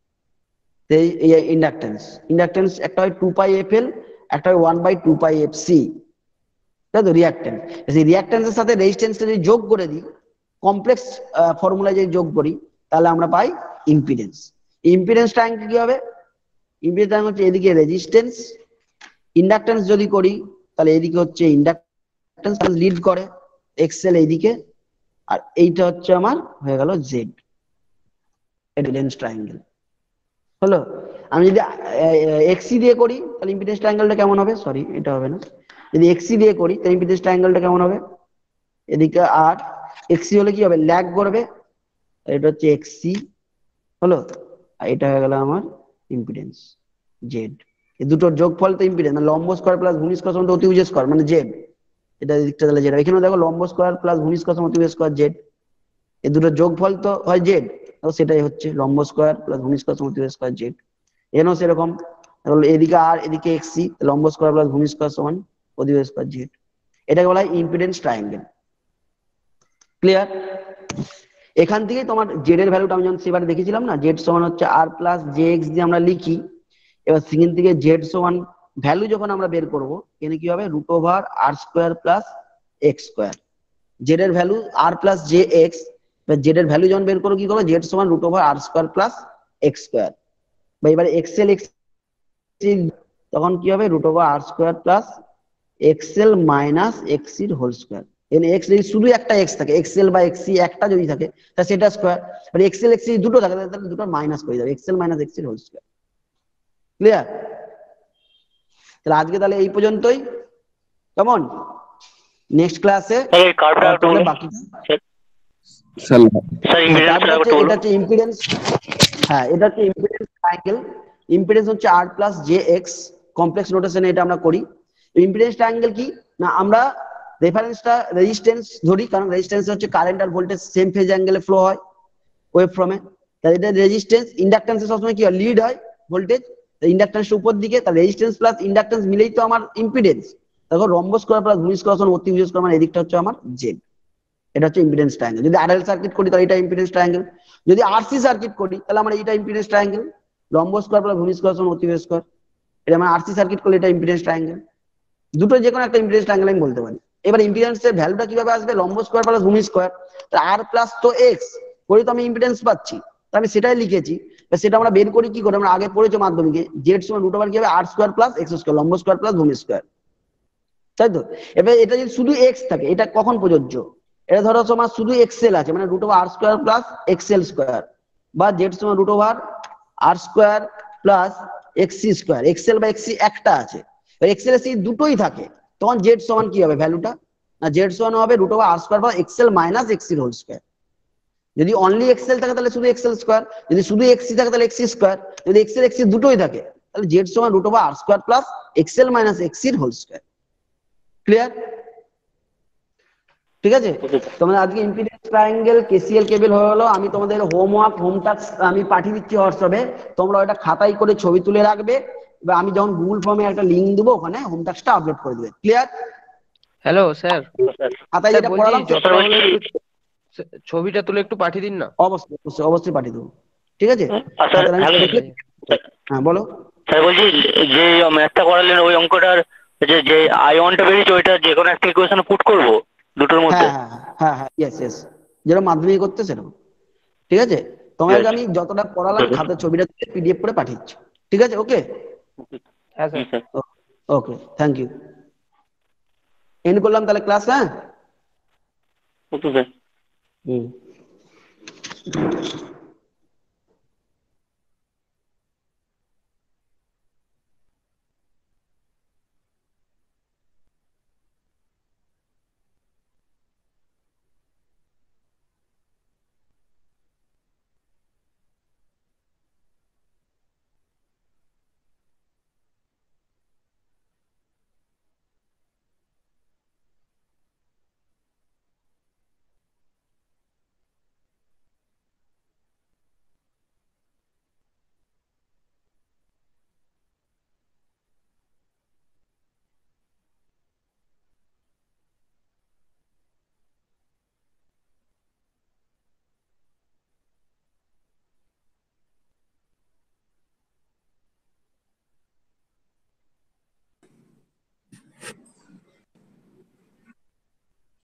Inductance, inductance একটা হয় টু পাই এফ এল, একটা হয় one by two pi F C, তাই তো রিঅ্যাকট্যান্স। সেই রিঅ্যাকট্যান্সের সাথে রেজিস্ট্যান্সটা যদি যোগ করে দিই, কমপ্লেক্স ফর্মুলায় যদি যোগ করি, তাহলে আমরা পাই ইম্পিডেন্স। ইম্পিডেন্স ট্রায়াঙ্গেল কি হবে, ইম্পিডেন্স ট্রায়াঙ্গেল হচ্ছে এদিকে রেজিস্ট্যান্স, ইন্ডাকটেন্স যদি করি তাহলে এদিকে হচ্ছে ইন্ডাকটেন্স লিড করে এক্সএল এইদিকে, আর এইটা হচ্ছে আমার হয়ে গেল জেড। ইম্পিডেন্স ট্রায়াঙ্গেল হলো। আমি যদি এক্সি দিয়ে করি তাহলে ইম্পিডেন্স ট্রায়াঙ্গেলটা কেমন হবে, সরি এটা হবে না, যদি এক্সি দিয়ে করি তাহলে ইম্পিডেন্স ট্রায়াঙ্গেলটা কেমন হবে, এদিকে আর এক্সি হলে কি হবে, ল্যাগ করবে, এটা হচ্ছে এক্সি হলো, আর এটা হয়ে গেল আমার ইম্পিডেন্স জেড। এই দুটোর যোগফল তো ইম্পিডেন্স, মানে লম্ব স্কয়ার প্লাস ভূমি স্কয়ার সমান অতিভুজ স্কয়ার মানে জেড। এটা দিকটা তাহলে জেড, এখানেও দেখো লম্ব স্কয়ার প্লাস ভূমি স্কয়ার সমান অতিভুজ স্কয়ার জেড, এই দুটোর যোগফল তো হয় জেড, সেটাই হচ্ছে লম্ব স্কয়ার প্লাস ভূমি স্কয়ার সমান অতিভুজ স্কয়ার জেড। এখানেও সেরকম, এদিকে আর এদিকে এক্সি, লম্ব স্কয়ার প্লাস ভূমি স্কয়ার সমান অতিভুজ স্কয়ার জেড। এটাকে বলা হয় ইম্পিডেন্স ট্রায়াঙ্গেল। ক্লিয়ার? এখান থেকে তোমার জেড এর ভ্যালুটা আমি যখন সেবারে দেখেছিলাম না, জেড সমান হচ্ছে আর প্লাস জে এক্স দিয়ে আমরা লিখি। এবার সেখান থেকে জেড সমান ভ্যালু যখন আমরা বের করবো, এখানে কি হবে, root over R square plus X square. Z এর value R plus J X, Z এর ভ্যালু যখন বের করবো কি করবো, জেড সমান root over R square plus X square. বা এবারে এক্সএল এক্স, তখন কি হবে, root over R square plus XL minus এক্সির হোল স্কোয়ার। এখানে এক্স যদি শুধু একটা এক্স থাকে, এক্সএল বা এক্সি একটা যদি থাকে তাহলে সেটা স্কোয়ার, আর এক্সএল এক্সি দুটো থাকে তাহলে দুটো মাইনাস করে যাবে, এক্সএল মাইনাস এক্সির হোল স্কোয়ার। ক্লিয়ার? তাহলে আজকে তাহলে এই পর্যন্তই, কেমন? নেক্সট ক্লাসে এই কার্ভটা একটু বলুন বাকি স্যার, ইম্পিডেন্সটা একটু বলুন। এটা হচ্ছে ইম্পিডেন্স, হ্যাঁ এটা হচ্ছে ইম্পিডেন্স ট্রায়াঙ্গেল। ইম্পিডেন্স হচ্ছে R plus J X, complex নোটেশনে এটা আমরা করি। ইম্পিডেন্স ট্রায়াঙ্গেল কি না, আমরা রেফারেন্সটা রেজিস্ট্যান্স ধরি, কারণ রেজিস্ট্যান্স হচ্ছে কারেন্ট আর ভোল্টেজ সেম ফেজ অ্যাঙ্গেলে ফ্লো হয় ওয়েভ ফর্মে, তাহলে এটা রেজিস্ট্যান্স। ইন্ডাকট্যান্সে সবসময় কি হয়, লিড হয় ভোল্টেজ, ইন্ডাকট্যান্স উপর দিকে, তাহলে রেজিস্ট্যান্স প্লাস ইন্ডাকট্যান্স মিলেই তো আমার ইম্পিডেন্স। দেখো রম্বস স্কয়ার প্লাস ভূমি স্কয়ার সমান অতিভুজ স্কয়ার, মানে এদিকটা হচ্ছে আমার জেড। এটা হচ্ছে ইম্পিডেন্স ট্রায়াঙ্গেল। যদি আরএল সার্কিট করি তাহলে এটা ইম্পিডেন্স ট্রায়াঙ্গেল, যদি আরসি সার্কিট করি তাহলে আমরা এটা ইম্পিডেন্স ট্রায়াঙ্গেল, লম্ব স্কয়ার প্লাস ভূমি স্কয়ার সমান অতিভুজ স্কয়ার। এটা মানে আরসি সার্কিট করলে এটা ইম্পিডেন্স ট্রায়াঙ্গেল। দুটো যে কোনো একটা ইম্পিডেন্স ট্রায়াঙ্গেল আমি বলতে পারি। এবার ইম্পিডেন্সের ভ্যালুটা কিভাবে আসবে, লম্ব স্কয়ার প্লাস ভূমি স্কয়ার, আর প্লাস তো এক্স করে তো আমি ইম্পিডেন্স পাচ্ছি, তো আমি সেটাই লিখেছি। সেটা আমরা বের করি কি করে, আমরা আগে পড়েছি মাধ্যমিকে, জেড সমান রুট ওভার কি হবে, R square plus X square, লম্ব স্কয়ার প্লাস ভূমি স্কয়ার, তাই তো? এবার এটা যদি শুধু এক্স থাকে, এটা কখন প্রযোজ্য, এটা ধরো তোমার শুধু এক্সএল আছে, মানে root over R square plus XL square, বা জেড সমান root over R square plus XC square, XL বা এক্সি একটা আছে, এক্সএল এক্সি দুটোই থাকে, তখন জেড সমান কি হবে ভ্যালুটা, না জেড সমান হবে root over R square plus XL minus এক্সির হোল স্কয়ার। যদি অনলি এক্সএল থাকে তাহলে শুধু এক্সএল স্কয়ার, যদি শুধু এক্সি থাকে তাহলে এক্সি স্কয়ার, যদি এক্সএল এক্সি দুটোই থাকে তাহলে জেড সমান root over R square plus XL minus এক্সির হোল স্কয়ার। ক্লিয়ার? ঠিক আছে, তোমাদের আজকে ইম্পিডেন্স ট্রায়াঙ্গেল কেসিএল কেবল হয়ে গেল। আমি তোমাদের হোমওয়ার্ক হোম টাস্ক আমি পাঠিয়ে দিচ্ছি হোয়াটসঅ্যাপে, তোমরা ওটা খাতায় করে ছবি তুলে রাখবে, এবার আমি যখন গুগল ফর্মে একটা লিংক দেবো ওখানে হোম টাস্কটা আপলোড করে দেবে। ক্লিয়ার? হ্যালো স্যার, খাতায় স্যার যেটা বলছি পড়ালাম যতটা হলো একটু ছবিটা তুলে একটু পাঠিয়ে দিন না। অবশ্যই অবশ্যই অবশ্যই পাঠিয়ে দেবো। ঠিক আছে? আর স্যার খাতার আমি হ্যালো দেখলে হ্যাঁ বলো। স্যার বলছি যে ম্যাথটা করালেন ওই অঙ্কটার যে যে আই ওয়ানটা বেরিয়েছে ওইটা যে কোনো একটা ইকুয়েশনে পুট করব দুটোর মধ্যে? হ্যাঁ হ্যাঁ হ্যাঁ হ্যাঁ ইয়েস ইয়েস, যেরকম মাধ্যমিক করতে সেরকম। ঠিক আছে, তোমাকে আমি যতটা পড়ালাম খাতার ছবিটা তুলে পিডিএফ করে পাঠিয়েছি। ঠিক আছে, ওকে হ্যাঁ স্যার। Sir okay thank you. End করলাম তাহলে ক্লাস। হ্যাঁ ওকে স্যার। হুম